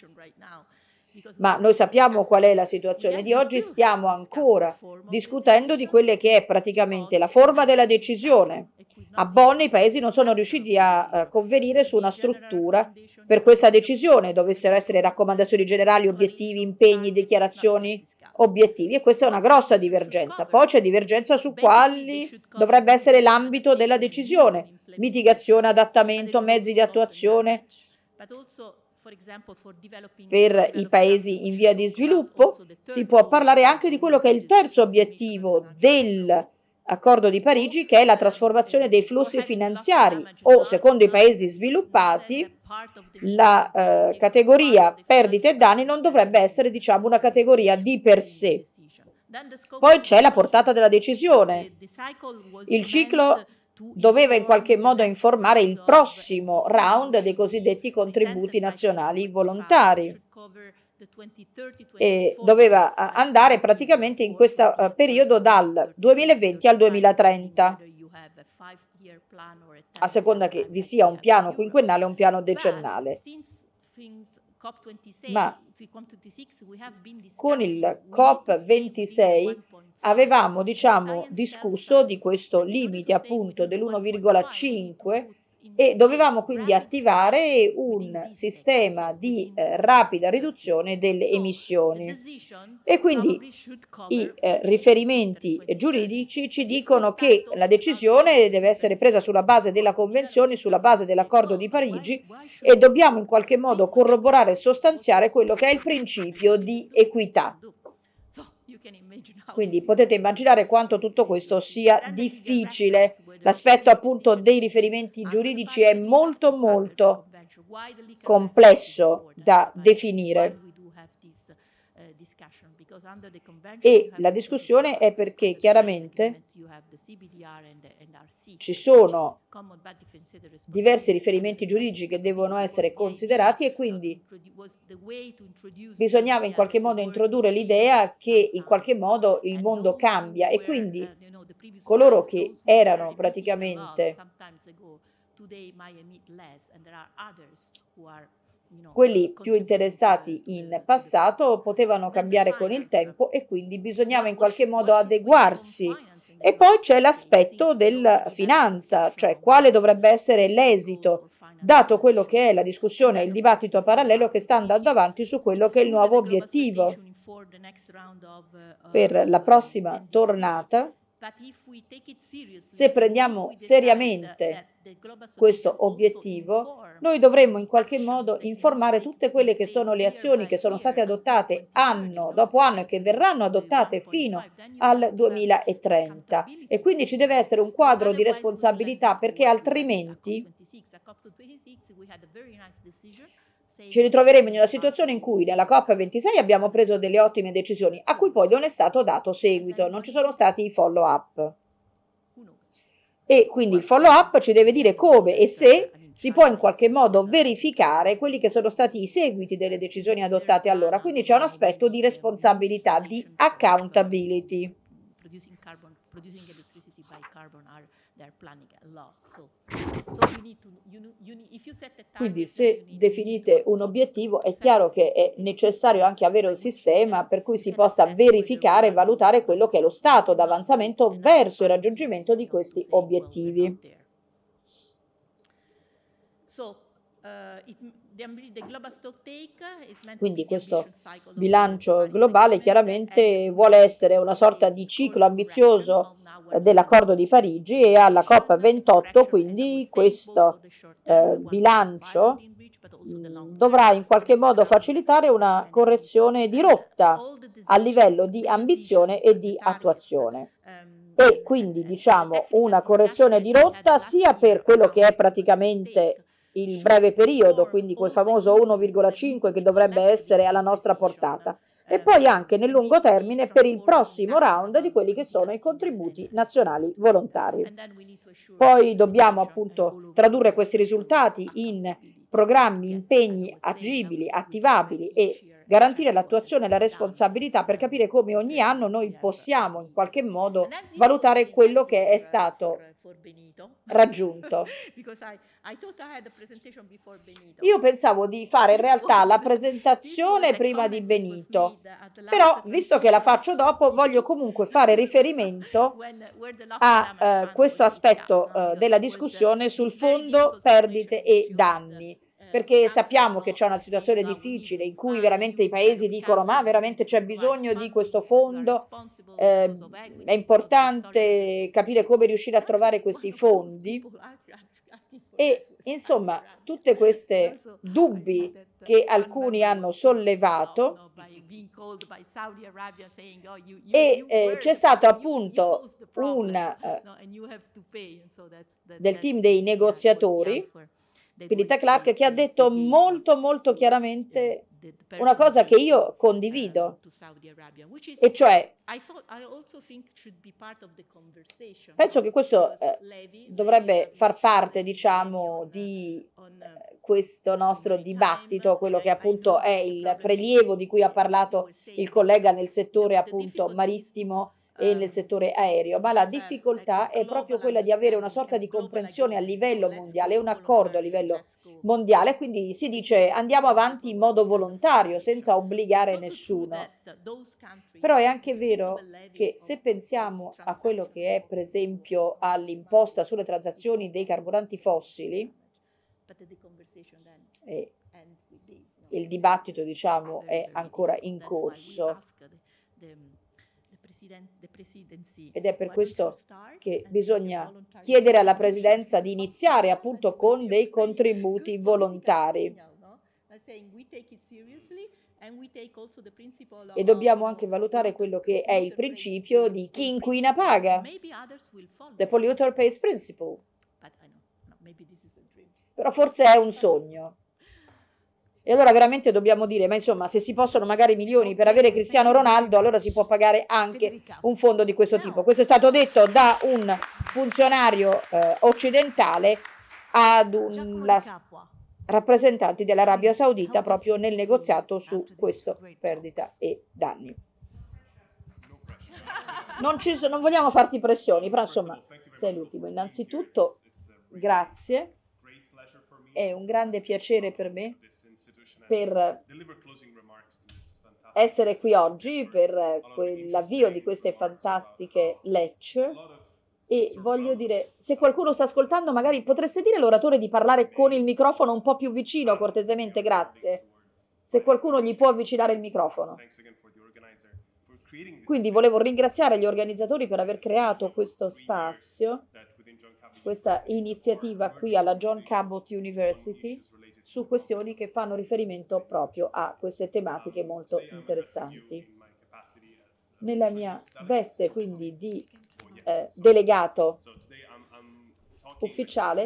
Ma noi sappiamo qual è la situazione di oggi, stiamo ancora discutendo di quelle che è praticamente la forma della decisione. A Bonn i paesi non sono riusciti a, a convenire su una struttura per questa decisione, dovessero essere raccomandazioni generali, obiettivi, impegni, dichiarazioni, obiettivi, e questa è una grossa divergenza. Poi c'è divergenza su quali dovrebbe essere l'ambito della decisione, mitigazione, adattamento, mezzi di attuazione. Per i paesi in via di sviluppo si può parlare anche di quello che è il terzo obiettivo dell'accordo di Parigi, che è la trasformazione dei flussi finanziari, o secondo i paesi sviluppati la eh, categoria perdite e danni non dovrebbe essere, diciamo, una categoria di per sé. Poi c'è la portata della decisione. Il ciclo doveva in qualche modo informare il prossimo round dei cosiddetti contributi nazionali volontari e doveva andare praticamente in questo uh, periodo dal duemilaventi al duemilatrenta, a seconda che vi sia un piano quinquennale o un piano decennale. Ma con il COP ventisei avevamo, diciamo, discusso di questo limite appunto dell'uno virgola cinque e dovevamo quindi attivare un sistema di eh, rapida riduzione delle emissioni. E quindi i eh, riferimenti giuridici ci dicono che la decisione deve essere presa sulla base della Convenzione, sulla base dell'Accordo di Parigi, e dobbiamo in qualche modo corroborare e sostanziare quello che è il principio di equità. Quindi potete immaginare quanto tutto questo sia difficile. L'aspetto appunto dei riferimenti giuridici è molto molto complesso da definire. E la discussione è perché chiaramente ci sono diversi riferimenti giuridici che devono essere considerati e quindi bisognava in qualche modo introdurre l'idea che in qualche modo il mondo cambia e quindi coloro che erano praticamente quelli più interessati in passato potevano cambiare con il tempo e quindi bisognava in qualche modo adeguarsi. E poi c'è l'aspetto della finanza, cioè quale dovrebbe essere l'esito, dato quello che è la discussione e il dibattito parallelo che sta andando avanti su quello che è il nuovo obiettivo per la prossima tornata. Se prendiamo seriamente questo obiettivo, noi dovremmo in qualche modo informare tutte quelle che sono le azioni che sono state adottate anno dopo anno e che verranno adottate fino al duemilatrenta. E quindi ci deve essere un quadro di responsabilità, perché altrimenti ci ritroveremo in una situazione in cui nella COP ventisei abbiamo preso delle ottime decisioni a cui poi non è stato dato seguito, non ci sono stati i follow up. E quindi il follow up ci deve dire come e se si può in qualche modo verificare quelli che sono stati i seguiti delle decisioni adottate allora. Quindi c'è un aspetto di responsabilità, di accountability. Quindi se definite un obiettivo è chiaro che è necessario anche avere un sistema per cui si possa verificare e valutare quello che è lo stato d'avanzamento verso il raggiungimento di questi obiettivi. Quindi questo bilancio globale chiaramente vuole essere una sorta di ciclo ambizioso dell'accordo di Parigi e alla COP ventotto quindi questo eh, bilancio mh, dovrà in qualche modo facilitare una correzione di rotta a livello di ambizione e di attuazione. E quindi diciamo una correzione di rotta sia per quello che è praticamente il breve periodo, quindi quel famoso uno virgola cinque che dovrebbe essere alla nostra portata, e poi anche nel lungo termine per il prossimo round di quelli che sono i contributi nazionali volontari. Poi dobbiamo appunto tradurre questi risultati in programmi, impegni agibili, attivabili e garantire l'attuazione e la responsabilità per capire come ogni anno noi possiamo in qualche modo valutare quello che è stato raggiunto. Io pensavo di fare in realtà la presentazione prima di Benito, però visto che la faccio dopo voglio comunque fare riferimento a eh, questo aspetto eh, della discussione sul fondo perdite e danni, perché sappiamo che c'è una situazione difficile in cui veramente i paesi dicono ma veramente c'è bisogno di questo fondo, eh, è importante capire come riuscire a trovare questi fondi e insomma tutte queste dubbi che alcuni hanno sollevato e eh, c'è stato appunto un eh, del team dei negoziatori, Philippa Clark, che ha detto molto molto chiaramente una cosa che io condivido, e cioè penso che questo eh, dovrebbe far parte, diciamo, di eh, questo nostro dibattito, quello che appunto è il prelievo di cui ha parlato il collega nel settore appunto marittimo e nel settore aereo, ma la difficoltà è proprio quella di avere una sorta di comprensione a livello mondiale, un accordo a livello mondiale, quindi si dice andiamo avanti in modo volontario, senza obbligare nessuno. Però è anche vero che se pensiamo a quello che è, per esempio, all'imposta sulle transazioni dei carburanti fossili, e il dibattito, diciamo, è ancora in corso. Ed è per questo che bisogna chiedere alla Presidenza di iniziare appunto con dei contributi volontari. E dobbiamo anche valutare quello che è il principio di chi inquina paga, the polluter pays principle. Però forse è un sogno. E allora veramente dobbiamo dire, ma insomma, se si possono magari milioni per avere Cristiano Ronaldo, allora si può pagare anche un fondo di questo tipo. Questo è stato detto da un funzionario eh, occidentale ad un la, rappresentanti dell'Arabia Saudita proprio nel negoziato su questo perdita e danni. Non, ci, non vogliamo farti pressioni, però insomma sei l'ultimo. Innanzitutto, grazie, è un grande piacere per me per essere qui oggi per l'avvio di queste fantastiche lecture e voglio dire, se qualcuno sta ascoltando magari potreste dire all'oratore di parlare con il microfono un po' più vicino cortesemente, grazie, se qualcuno gli può avvicinare il microfono. Quindi volevo ringraziare gli organizzatori per aver creato questo spazio, questa iniziativa qui alla John Cabot University su questioni che fanno riferimento proprio a queste tematiche molto interessanti. Nella mia veste quindi di eh, delegato ufficiale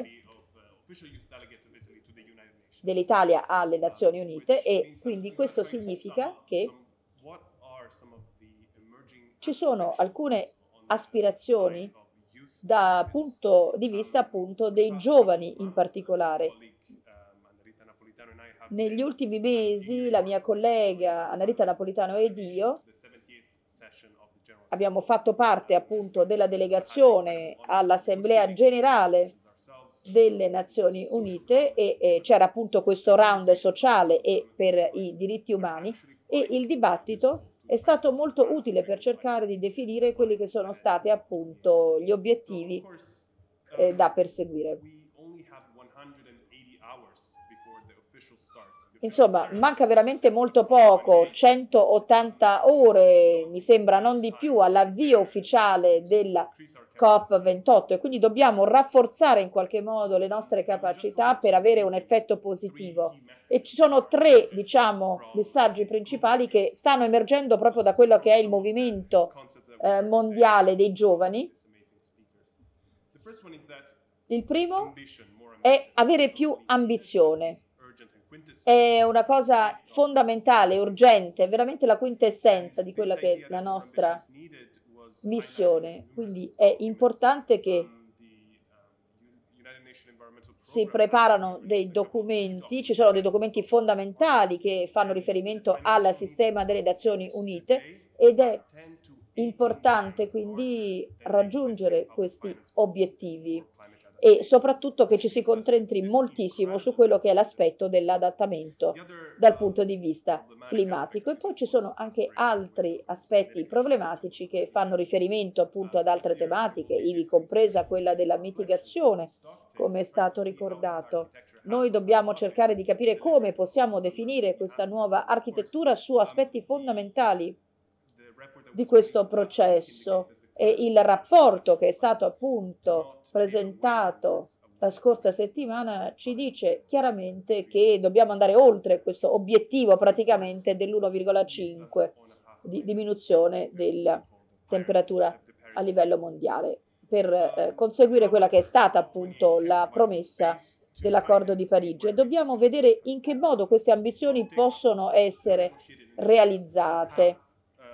dell'Italia alle Nazioni Unite e quindi questo significa che ci sono alcune aspirazioni dal punto di vista appunto dei giovani in particolare. Negli ultimi mesi la mia collega Annarita Napolitano ed io abbiamo fatto parte appunto della delegazione all'Assemblea Generale delle Nazioni Unite e, e c'era appunto questo round sociale e per i diritti umani e il dibattito è stato molto utile per cercare di definire quelli che sono stati appunto gli obiettivi eh, da perseguire. Insomma, manca veramente molto poco, centottanta ore, mi sembra, non di più, all'avvio ufficiale della COP ventotto e quindi dobbiamo rafforzare in qualche modo le nostre capacità per avere un effetto positivo. E ci sono tre, diciamo, messaggi principali che stanno emergendo proprio da quello che è il movimento eh, mondiale dei giovani. Il primo è avere più ambizione. È una cosa fondamentale, urgente, veramente la quintessenza di quella che è la nostra missione. Quindi è importante che si preparano dei documenti, ci sono dei documenti fondamentali che fanno riferimento al sistema delle Nazioni Unite ed è importante quindi raggiungere questi obiettivi e soprattutto che ci si concentri moltissimo su quello che è l'aspetto dell'adattamento dal punto di vista climatico. E poi ci sono anche altri aspetti problematici che fanno riferimento appunto ad altre tematiche, ivi compresa quella della mitigazione, come è stato ricordato. Noi dobbiamo cercare di capire come possiamo definire questa nuova architettura su aspetti fondamentali di questo processo. E il rapporto che è stato appunto presentato la scorsa settimana ci dice chiaramente che dobbiamo andare oltre questo obiettivo praticamente dell'uno virgola cinque di diminuzione della temperatura a livello mondiale per eh, conseguire quella che è stata appunto la promessa dell'accordo di Parigi. E dobbiamo vedere in che modo queste ambizioni possono essere realizzate.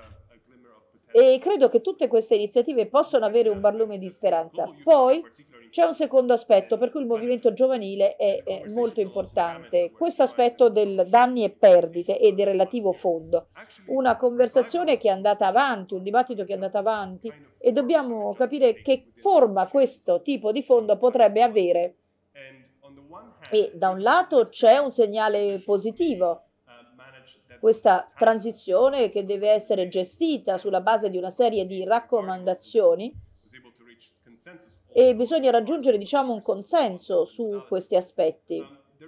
E credo che tutte queste iniziative possono avere un barlume di speranza. Poi C'è un secondo aspetto per cui il movimento giovanile è, è molto importante, questo aspetto del danni e perdite e del relativo fondo. Una conversazione che è andata avanti, un dibattito che è andato avanti e dobbiamo capire che forma questo tipo di fondo potrebbe avere. E da un lato c'è un segnale positivo, questa transizione che deve essere gestita sulla base di una serie di raccomandazioni e bisogna raggiungere, diciamo, un consenso su questi aspetti.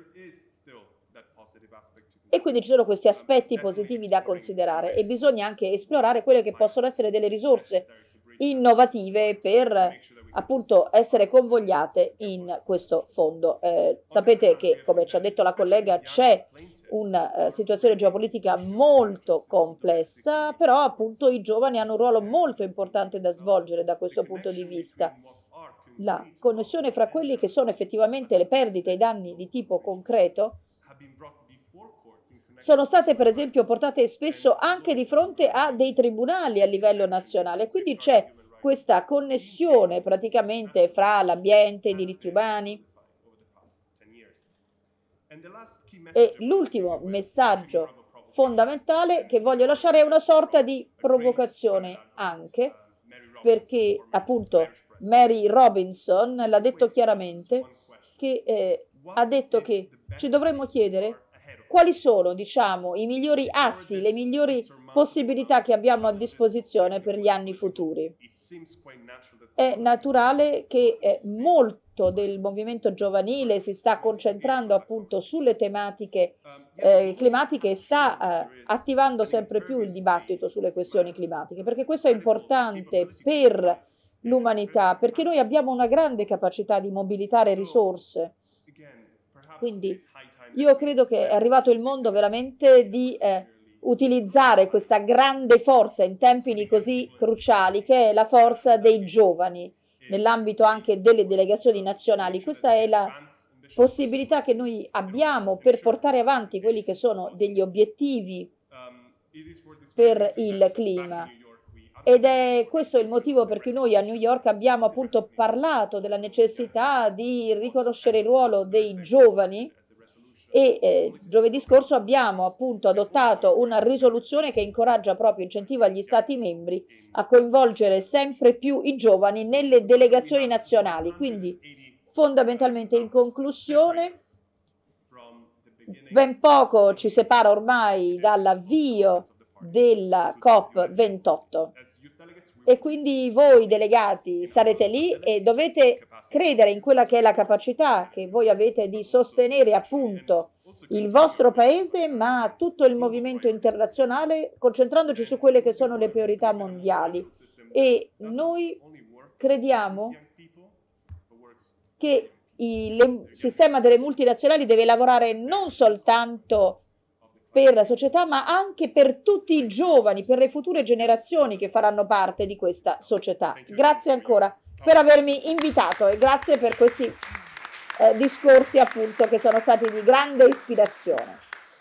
E quindi ci sono questi aspetti positivi da considerare e bisogna anche esplorare quelle che possono essere delle risorse innovative per appunto essere convogliate in questo fondo. Eh, sapete che, come ci ha detto la collega, c'è una eh, situazione geopolitica molto complessa, però appunto i giovani hanno un ruolo molto importante da svolgere da questo punto di vista. La connessione fra quelli che sono effettivamente le perdite e i danni di tipo concreto sono state per esempio portate spesso anche di fronte a dei tribunali a livello nazionale, quindi c'è questa connessione praticamente fra l'ambiente e i diritti umani. E l'ultimo messaggio fondamentale che voglio lasciare è una sorta di provocazione anche, perché appunto Mary Robinson l'ha detto chiaramente, che eh, ha detto che ci dovremmo chiedere quali sono, diciamo, i migliori assi, le migliori possibilità che abbiamo a disposizione per gli anni futuri. È naturale che eh, molto del movimento giovanile si sta concentrando appunto sulle tematiche eh, climatiche e sta eh, attivando sempre più il dibattito sulle questioni climatiche, perché questo è importante per l'umanità, perché noi abbiamo una grande capacità di mobilitare risorse. Quindi io credo che è arrivato il mondo veramente di eh, utilizzare questa grande forza in tempi così cruciali, che è la forza dei giovani, nell'ambito anche delle delegazioni nazionali. Questa è la possibilità che noi abbiamo per portare avanti quelli che sono degli obiettivi per il clima. Ed è questo il motivo per cui noi a New York abbiamo appunto parlato della necessità di riconoscere il ruolo dei giovani e eh, giovedì scorso abbiamo appunto adottato una risoluzione che incoraggia proprio, incentiva gli Stati membri a coinvolgere sempre più i giovani nelle delegazioni nazionali. Quindi fondamentalmente, in conclusione, ben poco ci separa ormai dall'avvio della COP ventotto e quindi voi delegati sarete lì e dovete credere in quella che è la capacità che voi avete di sostenere appunto il vostro paese, ma tutto il movimento internazionale, concentrandoci su quelle che sono le priorità mondiali. E noi crediamo che il sistema delle multinazionali deve lavorare non soltanto per la società, ma anche per tutti i giovani, per le future generazioni che faranno parte di questa società. Grazie ancora per avermi invitato e grazie per questi eh, discorsi appunto che sono stati di grande ispirazione.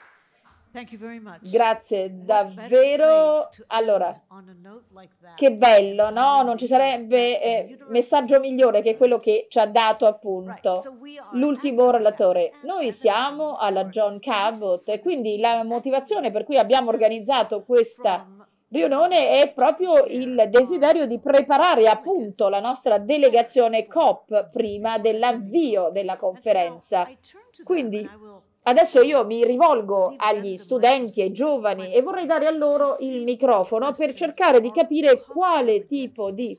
Grazie davvero. Allora, che bello, no? Non ci sarebbe eh, messaggio migliore che quello che ci ha dato appunto l'ultimo relatore. Noi siamo alla John Cabot e quindi la motivazione per cui abbiamo organizzato questa riunione è proprio il desiderio di preparare appunto la nostra delegazione COP prima dell'avvio della conferenza. Quindi adesso io mi rivolgo agli studenti e ai giovani e vorrei dare a loro il microfono per cercare di capire quale tipo di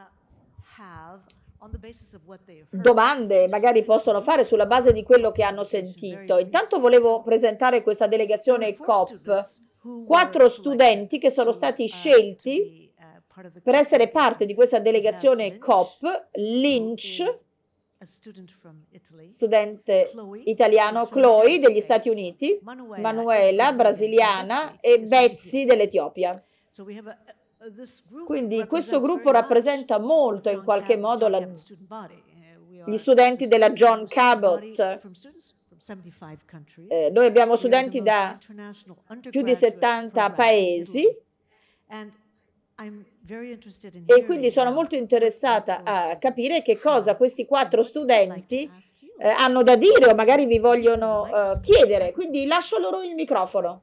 domande magari possono fare sulla base di quello che hanno sentito. Intanto volevo presentare questa delegazione COP, quattro studenti che sono stati scelti per essere parte di questa delegazione COP. Lynch, studente italiano, Chloe degli Stati Uniti, Manuela brasiliana e Betsy dell'Etiopia. Quindi questo gruppo rappresenta molto in qualche modo la, gli studenti della John Cabot. Eh, noi abbiamo studenti da più di settanta paesi I'm very interested in E hearing quindi sono now molto what interessata those four a capire students che cosa have. questi quattro And what I'd like to studenti ask you eh, hanno da dire o magari vi vogliono From the eh, microscope. chiedere. Quindi lascio loro il microfono.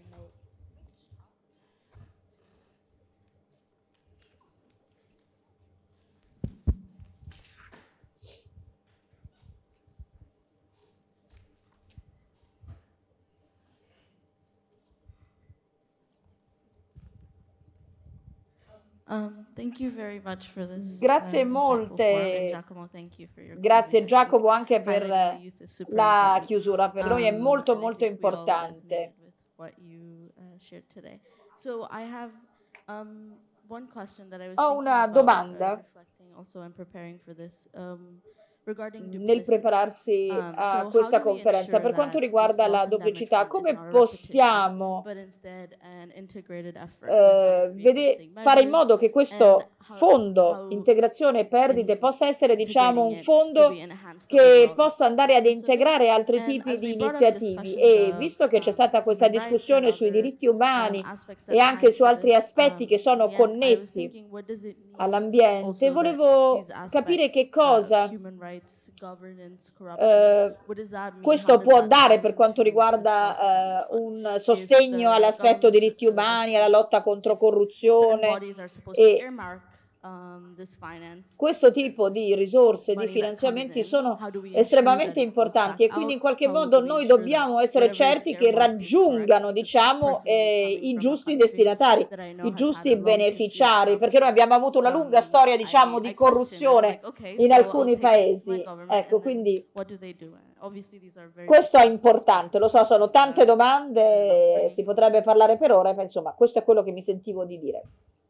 Um, thank you very much for this, Grazie um, insightful forum, and molte. Giacomo, thank you for your Grazie closing. I think Giacomo anche per highlighting the youth is super la important. chiusura. Per noi è Um, molto and I molto think we all importante. resonated with what you uh, shared today. So I have um, one question that I was Ho thinking una about, uh, domanda reflecting also and preparing for this, um, regarding nel duplicity. prepararsi Um, a so how questa do we conferenza. ensure Per quanto that this riguarda la loss and damage doppietà, fund is come not a repetition, possiamo but instead an integrated effort with eh, other vede- revisiting fare in measures, modo che and questo how, fondo how integrazione e perdite in possa essere, diciamo, un integrating it could fondo we enhance the che overall possa andare ad effectiveness of it. integrare altri And tipi as di we brought up iniziativi. discussions E of visto che c'è um, stata questa human rights and discussione sui other diritti um, umani aspects e that anche tie su to altri this, aspetti um, che sono in the end, I was connessi thinking, what does it mean all'ambiente, also that volevo these capire che aspects, uh, cosa human rights, governance, corruption, eh, what does that mean? How questo does può that dare tie per quanto into this loss and damage riguarda eh, fund? un If sostegno the all'aspetto governments diritti uh, are umani, alla saying lotta contro if certain corruzione bodies are supposed to e earmark um, this finance, questo tipo this di risorse, di money that comes finanziamenti in, sono how do we ensure that estremamente it goes back importanti e quindi out? in qualche How modo do we noi ensure that dobbiamo essere whatever is certi che earmarked is correct? raggiungano, Because diciamo, personally, eh, coming i from a giusti country destinatari, that I know i has had a giusti long history of beneficiari, perché noi corruption, abbiamo avuto una lunga um, storia, diciamo, I, di I question. I'm corruzione like, okay, in so I'll alcuni take this to my paesi. government, Ecco, and then quindi what do they do? Obviously, these are very questo è big questions, but importante, lo so, sono just tante uh, uh, domande, si bringing potrebbe parlare per ore, ma insomma, questo è quello che mi sentivo di dire.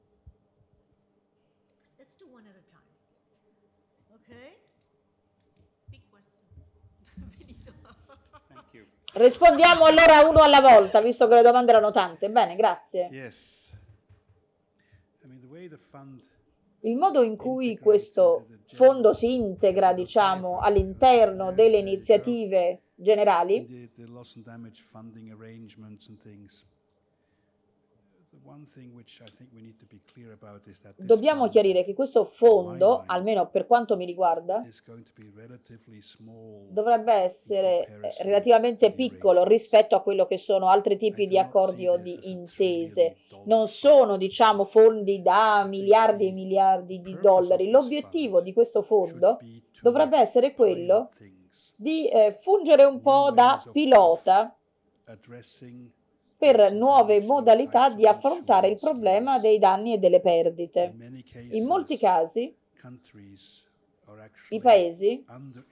Let's do one at a time. Okay? Big question. Thank you. Rispondiamo allora uno alla volta, visto che le domande erano tante. Bene, grazie. Yes. I mean, the way the fund Il modo in cui questo fondo si integra, diciamo, all'interno delle iniziative generali, the, the loss and damage funding arrangements and things. The one thing which I think we need to be clear about is that this dobbiamo fund chiarire che questo fondo, almeno per quanto mi riguarda, is going to be relatively small. dovrebbe essere eh, relativamente piccolo rispetto a quello che sono altri tipi di accordi o di intese. Non sono, diciamo, fondi da miliardi e miliardi di dollari. L'obiettivo di questo fondo dovrebbe essere quello di eh, fungere un po' da pilota per nuove modalità di affrontare il problema dei danni e delle perdite. In molti casi i paesi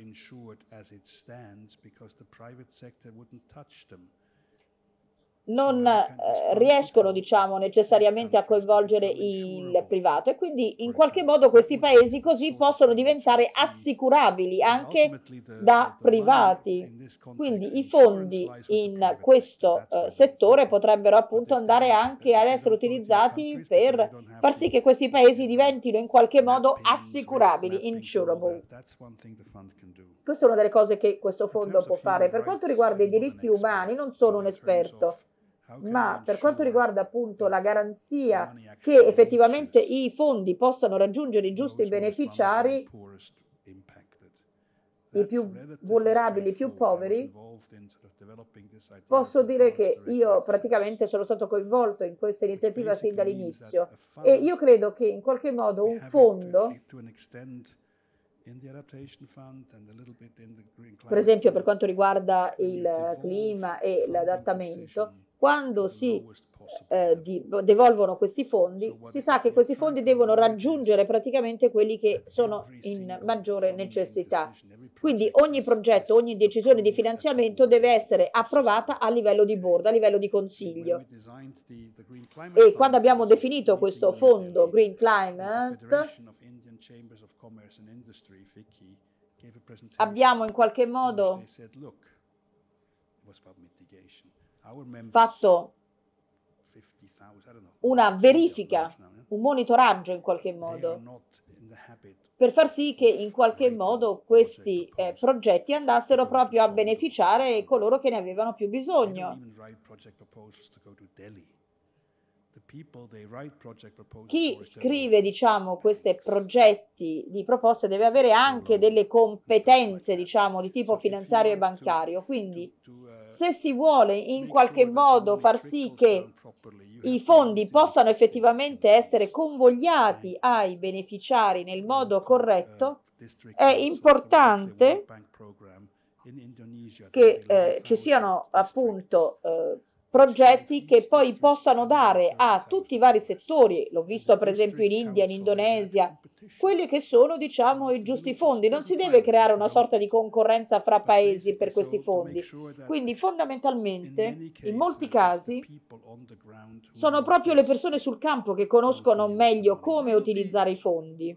non eh, riescono, diciamo, necessariamente a coinvolgere il privato e quindi in qualche modo questi paesi così possono diventare assicurabili anche da privati. Quindi i fondi in questo eh, settore potrebbero appunto andare anche ad essere utilizzati per far sì che questi paesi diventino in qualche modo assicurabili, insurable. Questa è una delle cose che questo fondo può fare. Per quanto riguarda i diritti umani, non sono un esperto, ma per quanto riguarda appunto la garanzia che effettivamente i fondi possano raggiungere i giusti beneficiari, i più vulnerabili, i più poveri, posso dire che io praticamente sono stato coinvolto in questa iniziativa sin dall'inizio e io credo che in qualche modo un fondo, per esempio per quanto riguarda il clima e l'adattamento, quando si eh, di, devolvono questi fondi, si sa che questi fondi devono raggiungere praticamente quelli che sono in maggiore necessità. Quindi ogni progetto, ogni decisione di finanziamento deve essere approvata a livello di board, a livello di consiglio. E quando abbiamo definito questo fondo Green Climate, abbiamo in qualche modo fatto una verifica, un monitoraggio in qualche modo, per far sì che in qualche modo questi eh, progetti andassero proprio a beneficiare coloro che ne avevano più bisogno. Chi scrive, diciamo, questi progetti di proposte deve avere anche delle competenze, diciamo, di tipo finanziario e bancario. Quindi, se si vuole in qualche modo far sì che i fondi possano effettivamente essere convogliati ai beneficiari nel modo corretto, è importante che eh, ci siano appunto eh, progetti che poi possano dare a tutti i vari settori, l'ho visto per esempio in India, in Indonesia, quelli che sono, diciamo, i giusti fondi. Non si deve creare una sorta di concorrenza fra paesi per questi fondi. Quindi fondamentalmente, in molti casi, sono proprio le persone sul campo che conoscono meglio come utilizzare i fondi.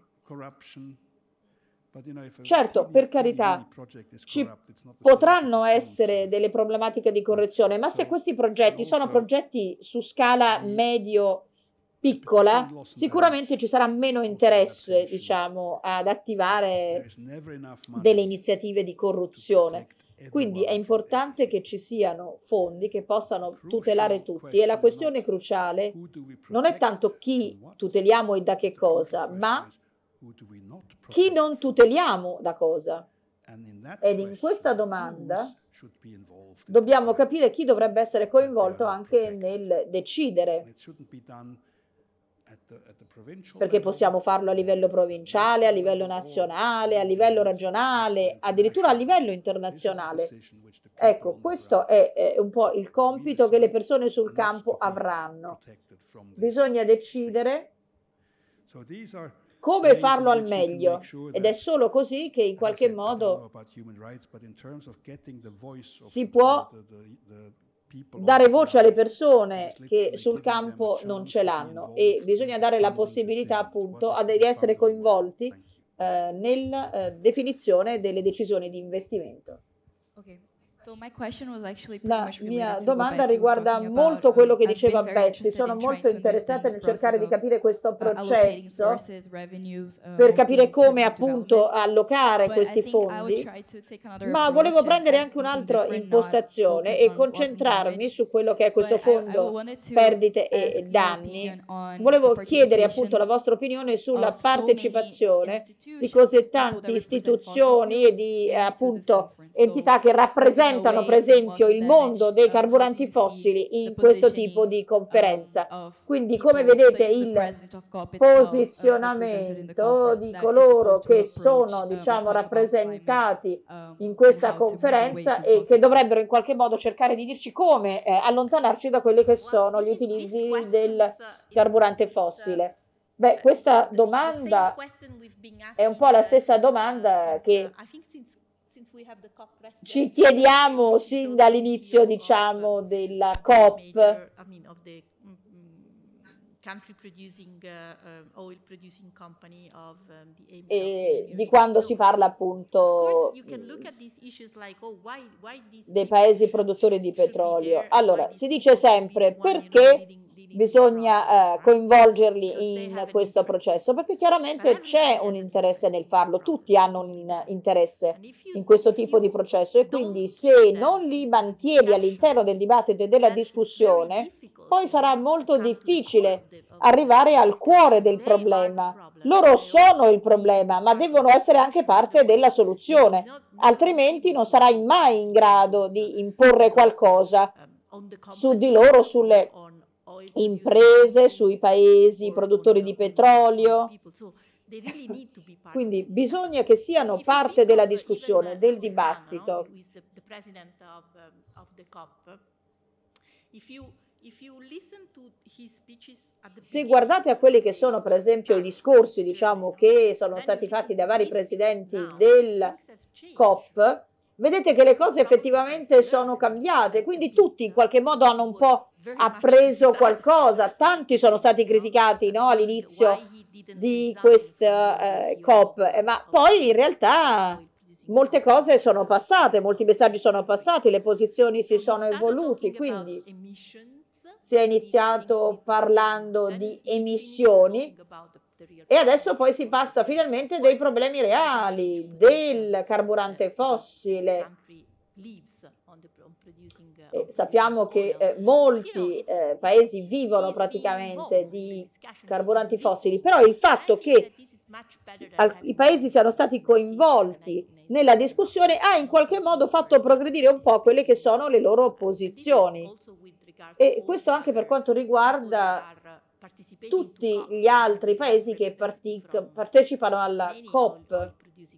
Certo, per carità, ci potranno essere delle problematiche di correzione, ma se questi progetti sono progetti su scala medio-piccola, sicuramente ci sarà meno interesse, diciamo, ad attivare delle iniziative di corruzione. Quindi è importante che ci siano fondi che possano tutelare tutti, e la questione cruciale non è tanto chi tuteliamo e da che cosa, ma chi non tuteliamo da cosa. Ed in questa domanda dobbiamo capire chi dovrebbe essere coinvolto anche nel decidere, perché possiamo farlo a livello provinciale, a livello nazionale, a livello regionale, addirittura a livello internazionale. Ecco, questo è, è un po' il compito che le persone sul campo avranno. Bisogna decidere come farlo al meglio, ed è solo così che in qualche modo si può dare voce alle persone che sul campo non ce l'hanno, e bisogna dare la possibilità appunto di essere coinvolti eh, nella eh, definizione delle decisioni di investimento. Okay. So my question was actually pretty La much mia related to what domanda Betsy was riguarda talking about. molto quello che Um, I've diceva been very Betsy. interested Sono in molto trying to understand interessata this nel cercare di process capire questo of, uh, allocating processo sources, revenues, uh, per mostly capire in come terms of appunto development. allocare But I questi think I would fondi, try to take another ma approach volevo and prendere ask anche something un'altra different, not impostazione focus e on loss and concentrarmi damage. su quello che è questo But I, I fondo wanted to perdite ask e your danni. opinion on the Volevo chiedere appunto la participation vostra opinione sulla of so many partecipazione di institutions così and people that tante represent fossil istituzioni e fuels di eh, into this appunto conference. So entità che moving rappresentano away per from loss esempio and il mondo damage, dei um, how do carburanti you see fossili the in questo tipo positioning di um, conferenza. of Quindi come people vedete such as the il president of COP itself, uh, represented in the posizionamento conference, di that is coloro supposed to che approach, sono uh, the diciamo talk about climate, rappresentati um, in and questa how to move away conferenza from e che fossil fuels. dovrebbero in qualche modo cercare di dirci come eh, allontanarci da quelli che sono gli utilizzi del carburante fossile. Beh, questa domanda è un po' la stessa domanda che ci chiediamo sin dall'inizio, diciamo, della COP. E di quando si parla appunto dei paesi produttori di petrolio. Allora, si dice sempre perché bisogna eh, coinvolgerli in questo processo, perché chiaramente c'è un interesse nel farlo, tutti hanno un interesse in questo tipo di processo, e quindi se non li mantieni all'interno del dibattito e della discussione, poi sarà molto difficile arrivare al cuore del problema. Loro sono il problema, ma devono essere anche parte della soluzione, altrimenti non sarai mai in grado di imporre qualcosa su di loro, sulle imprese, sui paesi produttori di petrolio. Quindi bisogna che siano parte della discussione, del dibattito. Se guardate a quelli che sono per esempio i discorsi, diciamo, che sono stati fatti da vari presidenti del COP, vedete che le cose effettivamente sono cambiate, quindi tutti in qualche modo hanno un po' appreso qualcosa. Tanti sono stati criticati, no, all'inizio di questa eh, COP, eh, ma poi in realtà molte cose sono passate, molti messaggi sono passati, le posizioni si sono evoluti, quindi si è iniziato parlando di emissioni e adesso poi si passa finalmente dei problemi reali, del carburante fossile. E sappiamo che eh, molti eh, paesi vivono praticamente di carburanti fossili, però il fatto che al- i paesi siano stati coinvolti nella discussione ha in qualche modo fatto progredire un po' quelle che sono le loro posizioni. E questo anche per quanto riguarda tutti gli altri paesi che partic- partecipano alla COP.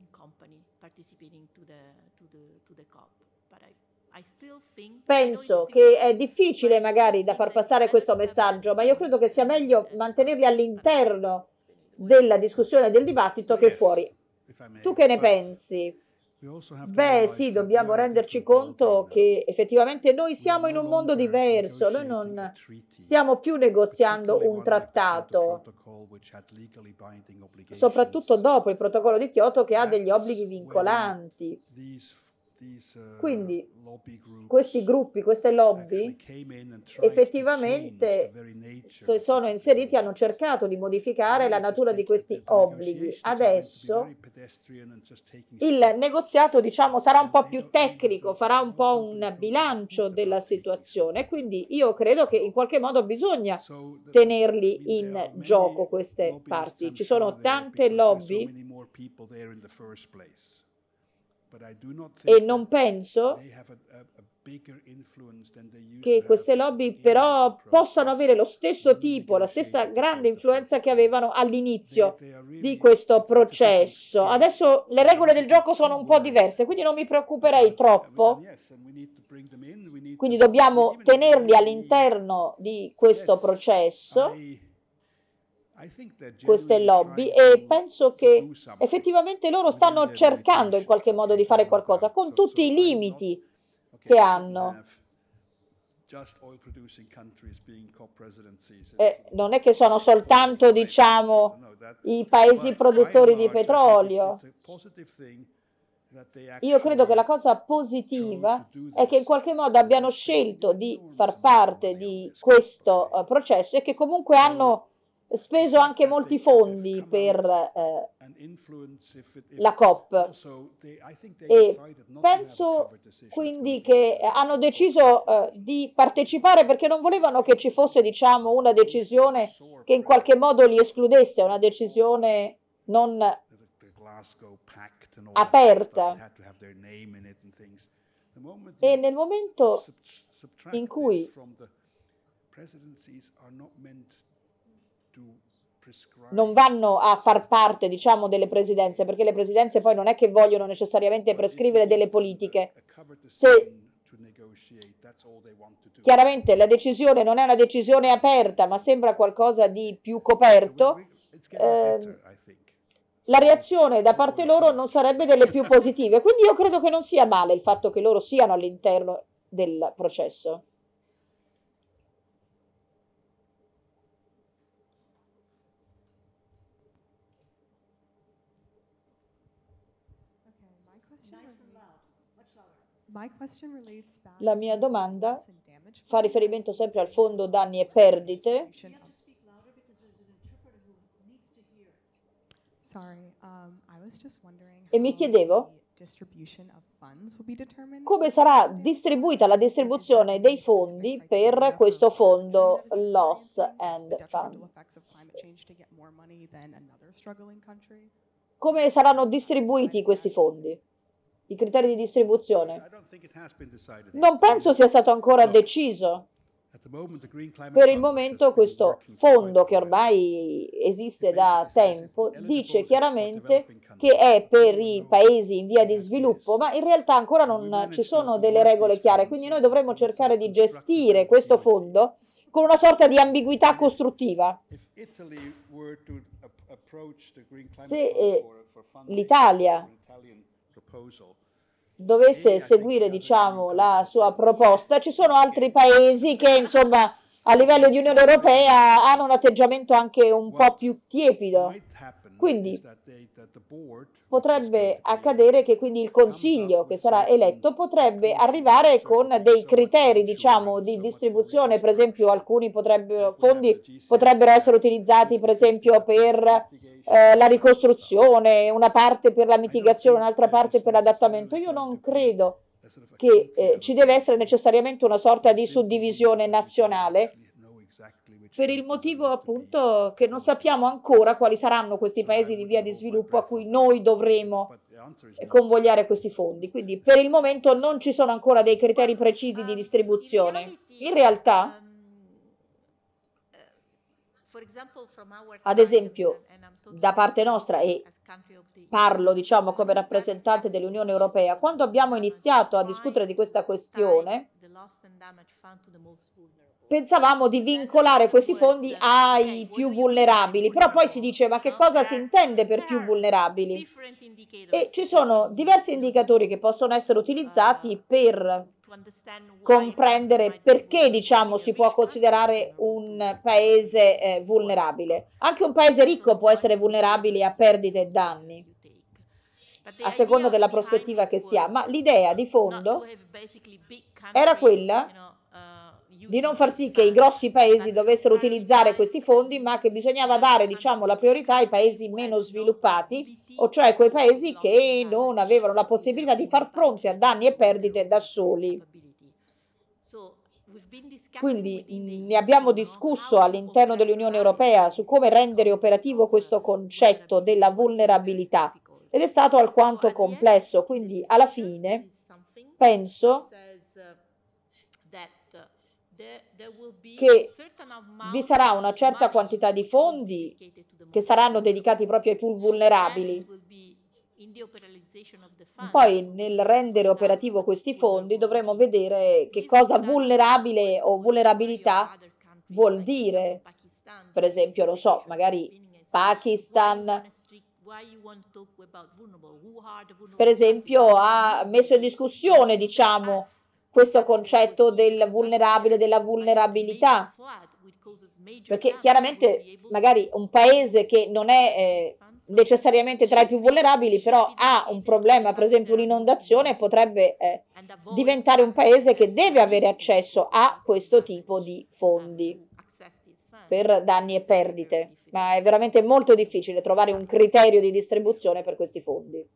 Penso che è difficile magari da far passare questo messaggio, ma io credo che sia meglio mantenerli all'interno della discussione e del dibattito che fuori. Tu che ne pensi? Beh, sì, dobbiamo renderci conto che effettivamente noi siamo in un mondo diverso, noi non stiamo più negoziando un trattato, soprattutto dopo il protocollo di Kyoto che ha degli obblighi vincolanti. Quindi questi gruppi, queste lobby, effettivamente si sono inseriti, hanno cercato di modificare la natura di questi obblighi. Adesso il negoziato, diciamo, sarà un po' più tecnico, farà un po' un bilancio della situazione, quindi io credo che in qualche modo bisogna tenerli in gioco queste parti. Ci sono tante lobby e non penso che queste lobby però possano avere lo stesso tipo, la stessa grande influenza che avevano all'inizio di questo processo. Adesso le regole del gioco sono un po' diverse, quindi non mi preoccuperei troppo. Quindi dobbiamo tenerli all'interno di questo processo, queste lobby, e penso che effettivamente loro stanno cercando in qualche modo di fare qualcosa con tutti i limiti che hanno. Eh, non è che sono soltanto, diciamo, i paesi produttori di petrolio. Io credo che la cosa positiva è che in qualche modo abbiano scelto di far parte di questo uh, processo e che comunque hanno speso anche molti fondi per eh, la COP, e penso quindi che hanno deciso eh, di partecipare perché non volevano che ci fosse, diciamo, una decisione che in qualche modo li escludesse, una decisione non aperta. E nel momento in cui non vanno a far parte, diciamo, delle presidenze, perché le presidenze poi non è che vogliono necessariamente prescrivere delle politiche. Se chiaramente la decisione non è una decisione aperta, ma sembra qualcosa di più coperto, eh, la reazione da parte loro non sarebbe delle più positive. Quindi io credo che non sia male il fatto che loro siano all'interno del processo. La mia domanda fa riferimento sempre al fondo danni e perdite. E mi chiedevo come sarà distribuita la distribuzione dei fondi per questo fondo Loss and Fund. Come saranno distribuiti questi fondi? I criteri di distribuzione? Non penso sia stato ancora deciso. Per il momento questo fondo, che ormai esiste da tempo, dice chiaramente che è per i paesi in via di sviluppo, ma in realtà ancora non ci sono delle regole chiare, quindi noi dovremmo cercare di gestire questo fondo con una sorta di ambiguità costruttiva. Se eh, l'Italia dovesse seguire, diciamo, la sua proposta, ci sono altri paesi che, insomma, a livello di Unione Europea hanno un atteggiamento anche un po' più tiepido. Quindi potrebbe accadere che quindi il Consiglio che sarà eletto potrebbe arrivare con dei criteri, diciamo, di distribuzione. Per esempio alcuni potrebbero, fondi potrebbero essere utilizzati per esempio per eh, la ricostruzione, una parte per la mitigazione, un'altra parte per l'adattamento. Io non credo che eh, ci deve essere necessariamente una sorta di suddivisione nazionale, per il motivo appunto che non sappiamo ancora quali saranno questi paesi di via di sviluppo a cui noi dovremo convogliare questi fondi. Quindi per il momento non ci sono ancora dei criteri precisi di distribuzione. In realtà, ad esempio, da parte nostra, e parlo diciamo come rappresentante dell'Unione Europea, quando abbiamo iniziato a discutere di questa questione, pensavamo di vincolare questi fondi ai più vulnerabili, però poi si dice ma che cosa si intende per più vulnerabili? E ci sono diversi indicatori che possono essere utilizzati per comprendere perché diciamo si può considerare un paese eh, vulnerabile. Anche un paese ricco può essere vulnerabile a perdite e danni, a seconda della prospettiva che si ha, ma l'idea di fondo era quella di non far sì che i grossi paesi dovessero utilizzare questi fondi, ma che bisognava dare, diciamo, la priorità ai paesi meno sviluppati, o cioè quei paesi che non avevano la possibilità di far fronte a danni e perdite da soli. Quindi mh, ne abbiamo discusso all'interno dell'Unione Europea su come rendere operativo questo concetto della vulnerabilità, ed è stato alquanto complesso, quindi alla fine penso che vi sarà una certa quantità di fondi che saranno dedicati proprio ai più vulnerabili. Poi nel rendere operativo questi fondi dovremo vedere che cosa vulnerabile o vulnerabilità vuol dire. Per esempio, non so, magari Pakistan, per esempio, ha messo in discussione, diciamo, questo concetto del vulnerabile, della vulnerabilità, perché chiaramente magari un paese che non è eh, necessariamente tra i più vulnerabili, però ha un problema, per esempio un'inondazione, potrebbe eh, diventare un paese che deve avere accesso a questo tipo di fondi per danni e perdite, ma è veramente molto difficile trovare un criterio di distribuzione per questi fondi.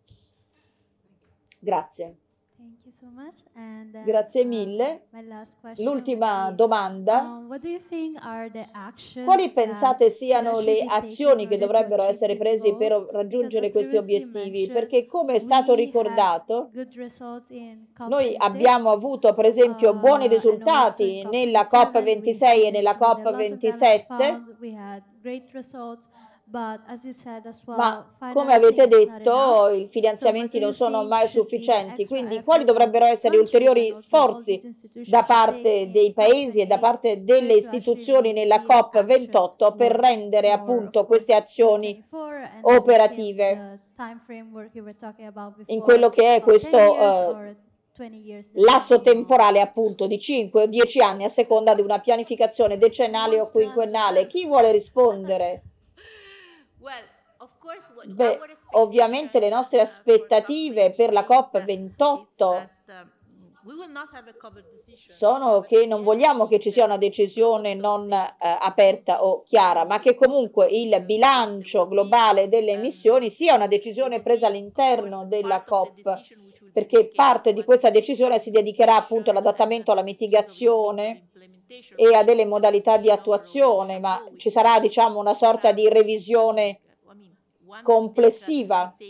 Grazie. Thank you so much. And then, Grazie uh, mille. my last question L'ultima would be, domanda. um, what do you think are the actions Quali that pensate siano Jeddah le should be taking azioni in che order to dovrebbero achieve essere these prese per goals? raggiungere Because as questi previously obiettivi? mentioned, Perché come è stato we had ricordato, good results in COP noi twenty-six, abbiamo avuto per esempio buoni uh, and also in risultati COP nella twenty-seven, COP we ventisei e nella finished with COP the loss and damage ventisette, fund. We had great results, but as you said as well, ma come financing avete is not detto enough. i So what finanziamenti do you non sono think mai should be the sufficienti, extra quindi quali effort that dovrebbero essere gli countries and ulteriori also all these sforzi institutions da should take parte in dei paesi e da COP twenty-eight parte in delle order to actually istituzioni make nella these COP actions ventotto per more, rendere more, appunto of course, queste azioni twenty twenty-four and then within operative the time framework you were talking about in before quello che è of ten questo years eh, or twenty years lasso depending on temporale appunto di cinque o dieci anni a seconda di una pianificazione Who decennale o wants to answer quinquennale. Chi this? vuole rispondere? Well, of course, what Beh, our ovviamente le expectation nostre uh, for COP aspettative per la twenty-eight COP uh, is ventotto that um, we will not have a covered decision, sono but che at non the vogliamo end che of ci it, sia uh, una we will decisione also non take eh, uh, aperta o chiara, ma che comunque il bilancio globale delle emissioni sia una decisione presa all'interno della COP, perché parte di questa decisione si dedicherà appunto all'adattamento, alla mitigazione e a delle modalità di attuazione, ma ci sarà diciamo una sorta di revisione complessiva.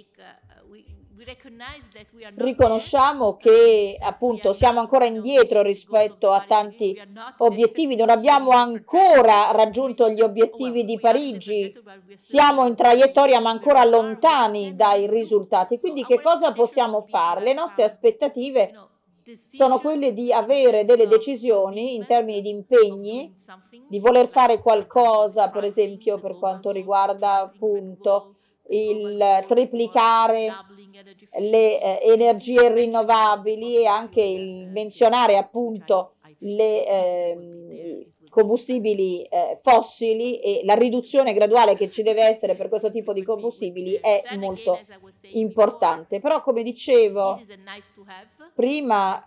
Riconosciamo che appunto siamo ancora indietro rispetto a tanti obiettivi, non abbiamo ancora raggiunto gli obiettivi di Parigi, siamo in traiettoria ma ancora lontani dai risultati. Quindi che cosa possiamo fare? Le nostre aspettative sono quelle di avere delle decisioni in termini di impegni, di voler fare qualcosa, per esempio per quanto riguarda appunto il triplicare le eh, energie rinnovabili e anche il menzionare appunto le eh, combustibili eh, fossili, e la riduzione graduale che ci deve essere per questo tipo di combustibili è molto importante. Però come dicevo prima,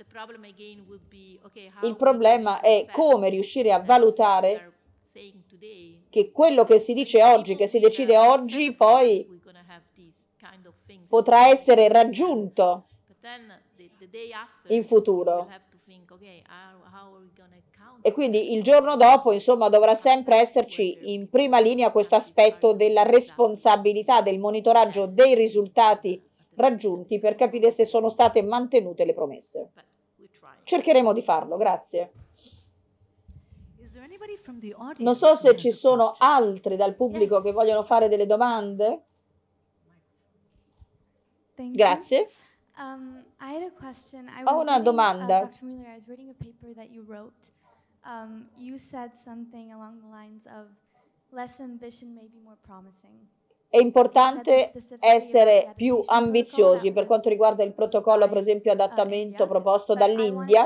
il problema è come riuscire a valutare che quello che si dice oggi, che si decide oggi, poi potrà essere raggiunto. the day after, in futuro. we'll have to think, okay, how, how are we gonna count? E quindi il giorno dopo, insomma, dovrà sempre esserci in prima linea questo aspetto della responsabilità del monitoraggio dei risultati raggiunti per capire se sono state mantenute le promesse. But we try. Cercheremo di farlo, grazie. Is there anybody from the audience Non so who se has ci a sono question? altri dal pubblico che vogliono fare delle domande. Thank you. Grazie. Um, I had a question. I Ho was una reading, domanda. Uh, doctor Mueller, I was reading a paper that you wrote. Um, you said something along the lines of less ambition may be more promising. È importante essere più ambiziosi per quanto riguarda il protocollo, per esempio, adattamento proposto dall'India.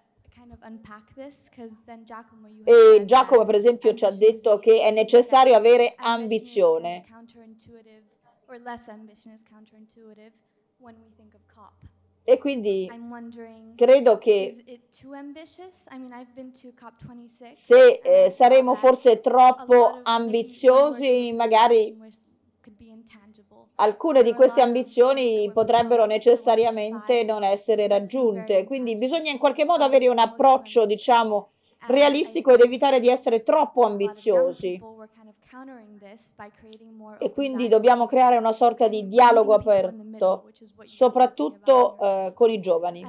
E Giacomo, per esempio, ci ha detto che è necessario avere ambizione. E quindi credo che se eh, saremo forse troppo ambiziosi, magari alcune di queste ambizioni potrebbero necessariamente non essere raggiunte. Quindi bisogna in qualche modo avere un approccio, diciamo, realistico ed evitare di essere troppo ambiziosi. E quindi dobbiamo creare una sorta di dialogo aperto, soprattutto eh, con i giovani.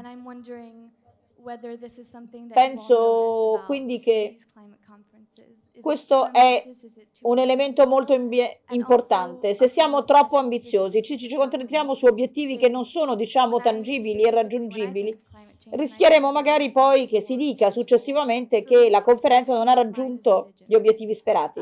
Penso quindi che questo è un elemento molto importante. Se siamo troppo ambiziosi, ci, ci concentriamo su obiettivi che non sono, diciamo, tangibili e raggiungibili, rischieremo magari poi che si dica successivamente che la conferenza non ha raggiunto gli obiettivi sperati.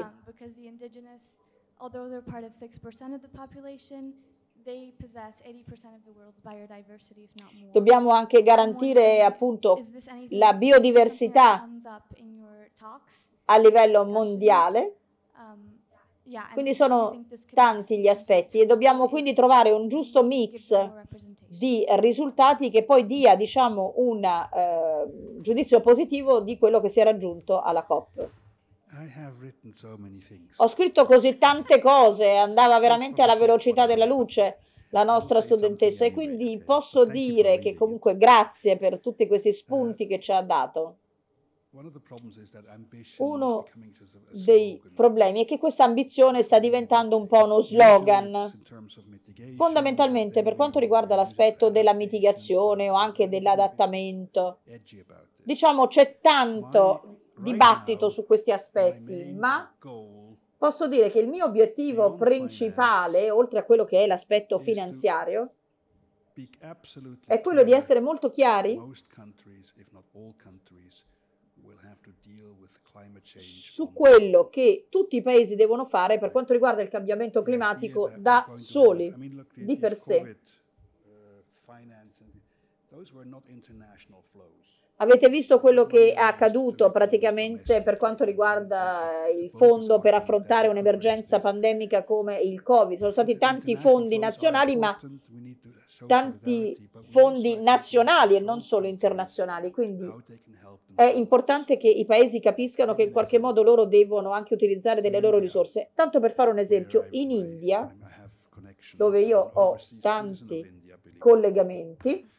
Dobbiamo anche garantire appunto la biodiversità a livello mondiale, quindi sono tanti gli aspetti e dobbiamo quindi trovare un giusto mix di risultati che poi dia, diciamo, un eh, giudizio positivo di quello che si è raggiunto alla COP. Ho scritto così tante cose, andava veramente alla velocità della luce la nostra studentessa e quindi posso dire che comunque grazie per tutti questi spunti che ci ha dato. Uno dei problemi è che questa ambizione sta diventando un po' uno slogan. Fondamentalmente per quanto riguarda l'aspetto della mitigazione o anche dell'adattamento, diciamo c'è tanto dibattito su questi aspetti, ma posso dire che il mio obiettivo principale, oltre a quello che è l'aspetto finanziario, è quello di essere molto chiari su quello che tutti i paesi devono fare per quanto riguarda il cambiamento climatico da soli, di per sé. Avete visto quello che è accaduto praticamente per quanto riguarda il fondo per affrontare un'emergenza pandemica come il Covid. Sono stati tanti fondi nazionali, ma tanti fondi nazionali e non solo internazionali. Quindi è importante che i paesi capiscano che in qualche modo loro devono anche utilizzare delle loro risorse. Tanto per fare un esempio, in India, dove io ho tanti collegamenti,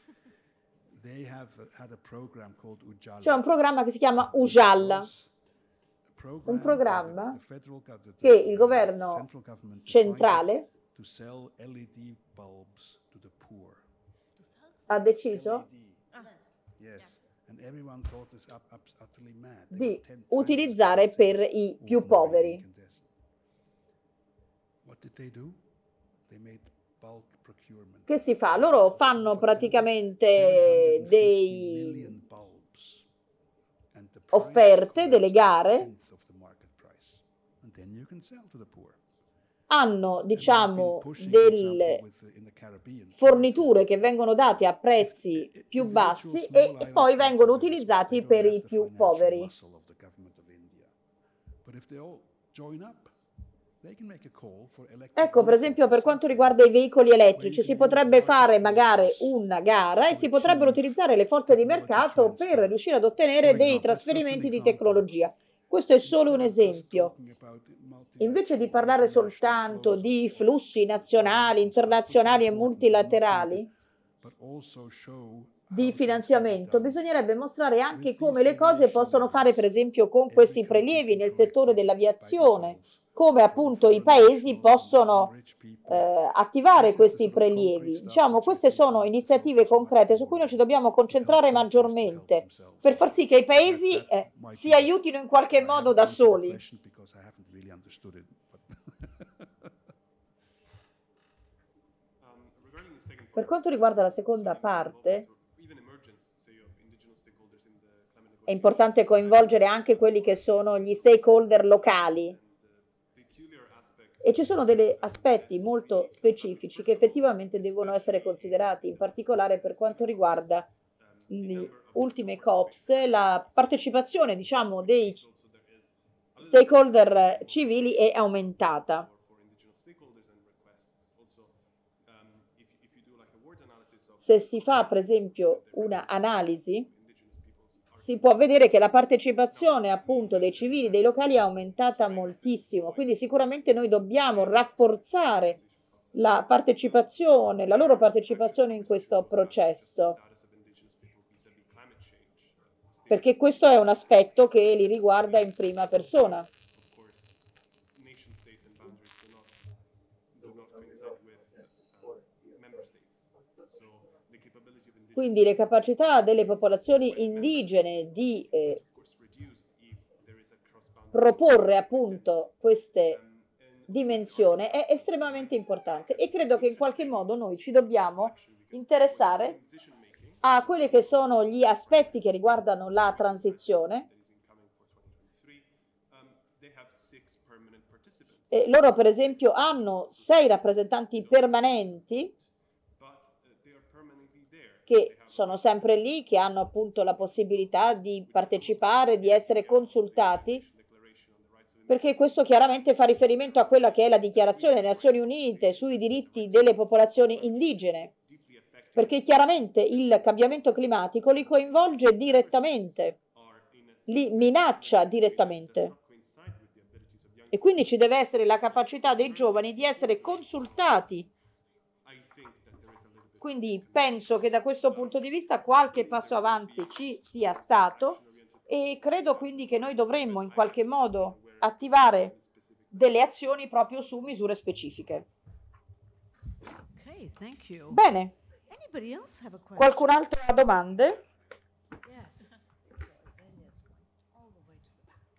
c'è un programma che si chiama Ujala, un programma che il governo centrale ha deciso di utilizzare per i più poveri. Che si fa? Loro fanno praticamente dei offerte, delle gare, hanno, diciamo, delle forniture che vengono date a prezzi più bassi e, e poi vengono utilizzati per i più poveri. Ecco, per esempio, per quanto riguarda i veicoli elettrici, si potrebbe fare magari una gara e si potrebbero utilizzare le forze di mercato per riuscire ad ottenere dei trasferimenti di tecnologia. Questo è solo un esempio. Invece di parlare soltanto di flussi nazionali, internazionali e multilaterali, di finanziamento, bisognerebbe mostrare anche come le cose possono fare, per esempio, con questi prelievi nel settore dell'aviazione, come appunto i paesi possono eh, attivare questi prelievi. Diciamo, queste sono iniziative concrete su cui noi ci dobbiamo concentrare maggiormente per far sì che i paesi eh, si aiutino in qualche modo da soli. Per quanto riguarda la seconda parte, è importante coinvolgere anche quelli che sono gli stakeholder locali e ci sono degli aspetti molto specifici che effettivamente devono essere considerati, in particolare per quanto riguarda le ultime COPs, la partecipazione, diciamo, dei stakeholder civili è aumentata. Se si fa, per esempio, una analisi, si può vedere che la partecipazione appunto dei civili, dei locali è aumentata moltissimo, quindi sicuramente noi dobbiamo rafforzare la partecipazione, la loro partecipazione in questo processo, perché questo è un aspetto che li riguarda in prima persona. Quindi le capacità delle popolazioni indigene di eh, proporre appunto queste dimensioni è estremamente importante e credo che in qualche modo noi ci dobbiamo interessare a quelli che sono gli aspetti che riguardano la transizione. E loro per esempio hanno sei rappresentanti permanenti che sono sempre lì, che hanno appunto la possibilità di partecipare, di essere consultati, perché questo chiaramente fa riferimento a quella che è la dichiarazione delle Nazioni Unite sui diritti delle popolazioni indigene, perché chiaramente il cambiamento climatico li coinvolge direttamente, li minaccia direttamente. E quindi ci deve essere la capacità dei giovani di essere consultati. Quindi penso che da questo punto di vista qualche passo avanti ci sia stato e credo quindi che noi dovremmo in qualche modo attivare delle azioni proprio su misure specifiche. Okay, thank you. Bene, Anybody else have a question? qualcun altro ha domande? Yes. All the way to the back.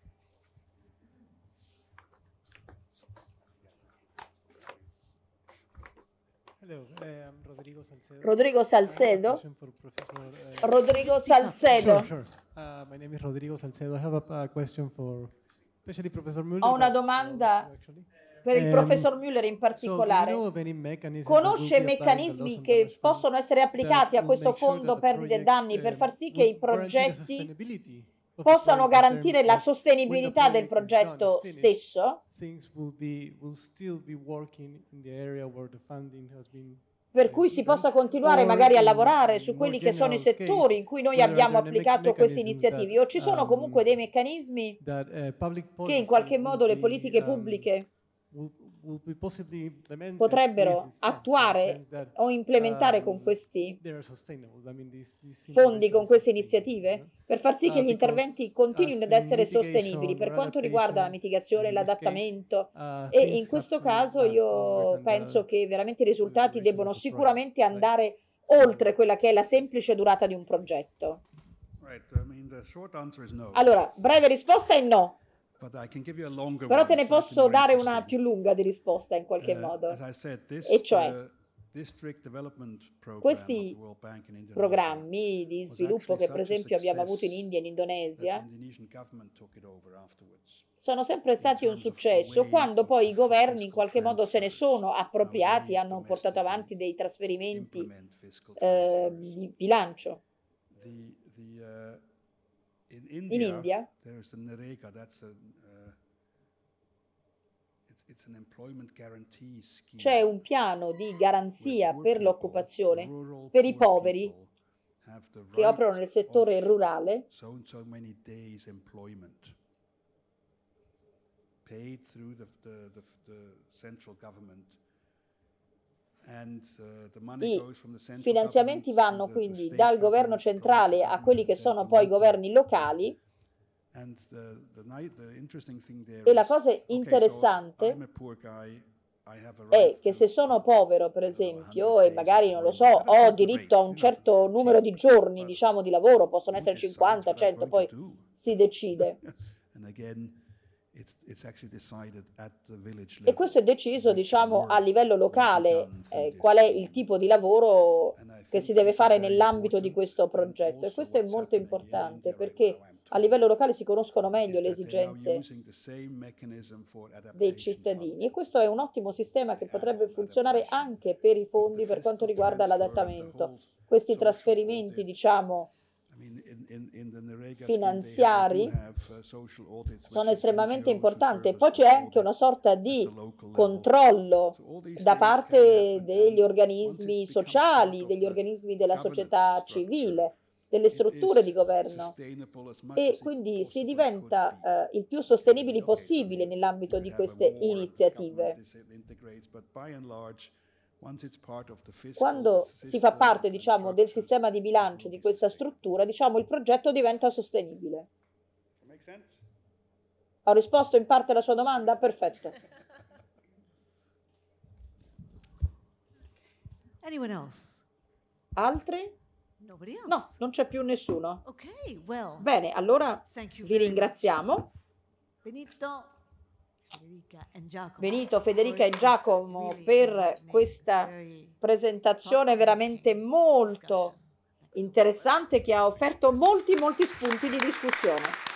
Hello, I'm Rodrigo Salcedo. Rodrigo I have a Salcedo? question for Professor, uh, Rodrigo Speak up. Salcedo. Sure, sure. Uh, my name is Rodrigo Salcedo. I have a, a question for, especially Professor Muller. Ho una but, uh, domanda actually. per il Ehm, professor Müller in So, do you particolare. know of any mechanism that Conosce will be applied in the loss meccanismi and che damage fund possono essere applicati a that will questo make sure fondo that the perdite e projects, danni per um, far sì che will i guarantee the progetti sustainability of the possano project in garantire terms la of when the sostenibilità del project is done, is progetto finished, stesso, things will be will still be working in the area where the funding has been per uh, cui si given, possa continuare or magari a in- lavorare in su more quelli che sono i general settori case, in cui noi whether abbiamo there are me- applicato queste mechanisms iniziative, that, o ci sono um, comunque dei meccanismi that, uh, public che in policy qualche will modo le be, politiche um, pubbliche will- will be possibly implemented potrebbero with these funds in attuare terms that, o implementare con um, questi they are sustainable. I mean, these- these fondi, con interventions queste are sustainable, iniziative, no? per far sì che Uh, gli because interventi continuino as ad essere in sostenibili mitigation per or quanto riguarda la adaptation, mitigazione e in this case, l'adattamento. uh, E things in have questo to caso last io longer than penso the- che veramente i than the risultati duration debbono of the project, sicuramente right? andare So- oltre quella che è la semplice durata di un progetto. Right, I mean, the short answer is no. Allora, breve risposta è no, But I can give you a longer però one, te ne slightly posso more dare una interesting. più lunga di risposta in qualche Uh, modo. As I said, this E cioè, uh, District Development Program of questi the World Bank in Indonesia programmi di was sviluppo actually che per such a esempio abbiamo avuto in success India e in that the Indonesia Indonesian government took it over afterwards. sono sempre stati un terms of the successo way quando of- poi i of governi in fiscal qualche modo se ne transfers, sono how appropriati, they hanno portato domestically avanti dei trasferimenti implement fiscal eh, transfers. di bilancio. The, the, uh, in In India, India there is the NREGA, that's a, uh, it's, it's an employment guarantee scheme. c'è un piano di where garanzia poor per people, l'occupazione rural per i poor poveri people, have the che operano nel right settore of rurale, so and so many days employment paid through the, the, the, the central government And, uh, the money I goes from the central finanziamenti government vanno to the- the quindi state dal governo government, provincial centrale a government, quelli che and then sono to poi local governi locali. And the, the, ni- the interesting thing there E la is, cosa okay, so interessante I'm a poor guy, I have a è right che to- se sono povero, per I don't know, esempio, one hundred e days magari, of non lo so, employment, at a ho certain diritto a rate, un you know, certo numero di giorni, but diciamo, di lavoro, possono who essere decides cinquanta, what I'm cento, going poi to do? si decide. And again, it's, it's actually decided at the village E level. questo è deciso, which diciamo, work a livello will be locale, done through eh, this qual è scheme. il tipo di lavoro And I che think si deve this is fare very nell'ambito di important, questo and progetto. E also questo è what's molto happening in importante India right perché now, I'm a told, livello locale si conoscono is meglio le that they're now esigenze using the same mechanism for dei adaptation cittadini funding. e questo è un ottimo sistema che The potrebbe annual funzionare adaptation, anche per i with fondi the per quanto fiscal riguarda transfer and the l'adattamento. whole Questi social trasferimenti, audit. diciamo, I mean, in, in, in the Narega scheme, they finanziari have- they do have, uh, social audits, which sono is estremamente N G Os who importanti. E serve poi as c'è anche audit una sorta at di the local level. controllo So all these da things can parte happen, degli and once organismi it becomes part sociali, of degli the organismi della governance società structure, civile, delle it strutture is di governo. sustainable as much E as it quindi si possibly diventa could be. eh, il più sostenibili Okay, so possibile you- nell'ambito you di could have a queste more iniziative. government dis- integrates, but by and large, once it's part of the fiscal Quando si fa system parte, and diciamo, del structures, sistema di it bilancio will di be questa sustainable. struttura, diciamo, il progetto diventa sostenibile. Make sense? Ho risposto in parte alla sua domanda? Perfetto. Anyone else? Altri? Nobody else? No, non c'è più nessuno. Okay, well, Bene, allora thank you vi very much. ringraziamo. Benito, Federica and Giacomo. Benito, Federica e for this Giacomo really per enlightening, questa very presentazione veramente thought-provoking molto discussion. Thanks a lot. interessante che ha offerto molti, molti spunti di discussione.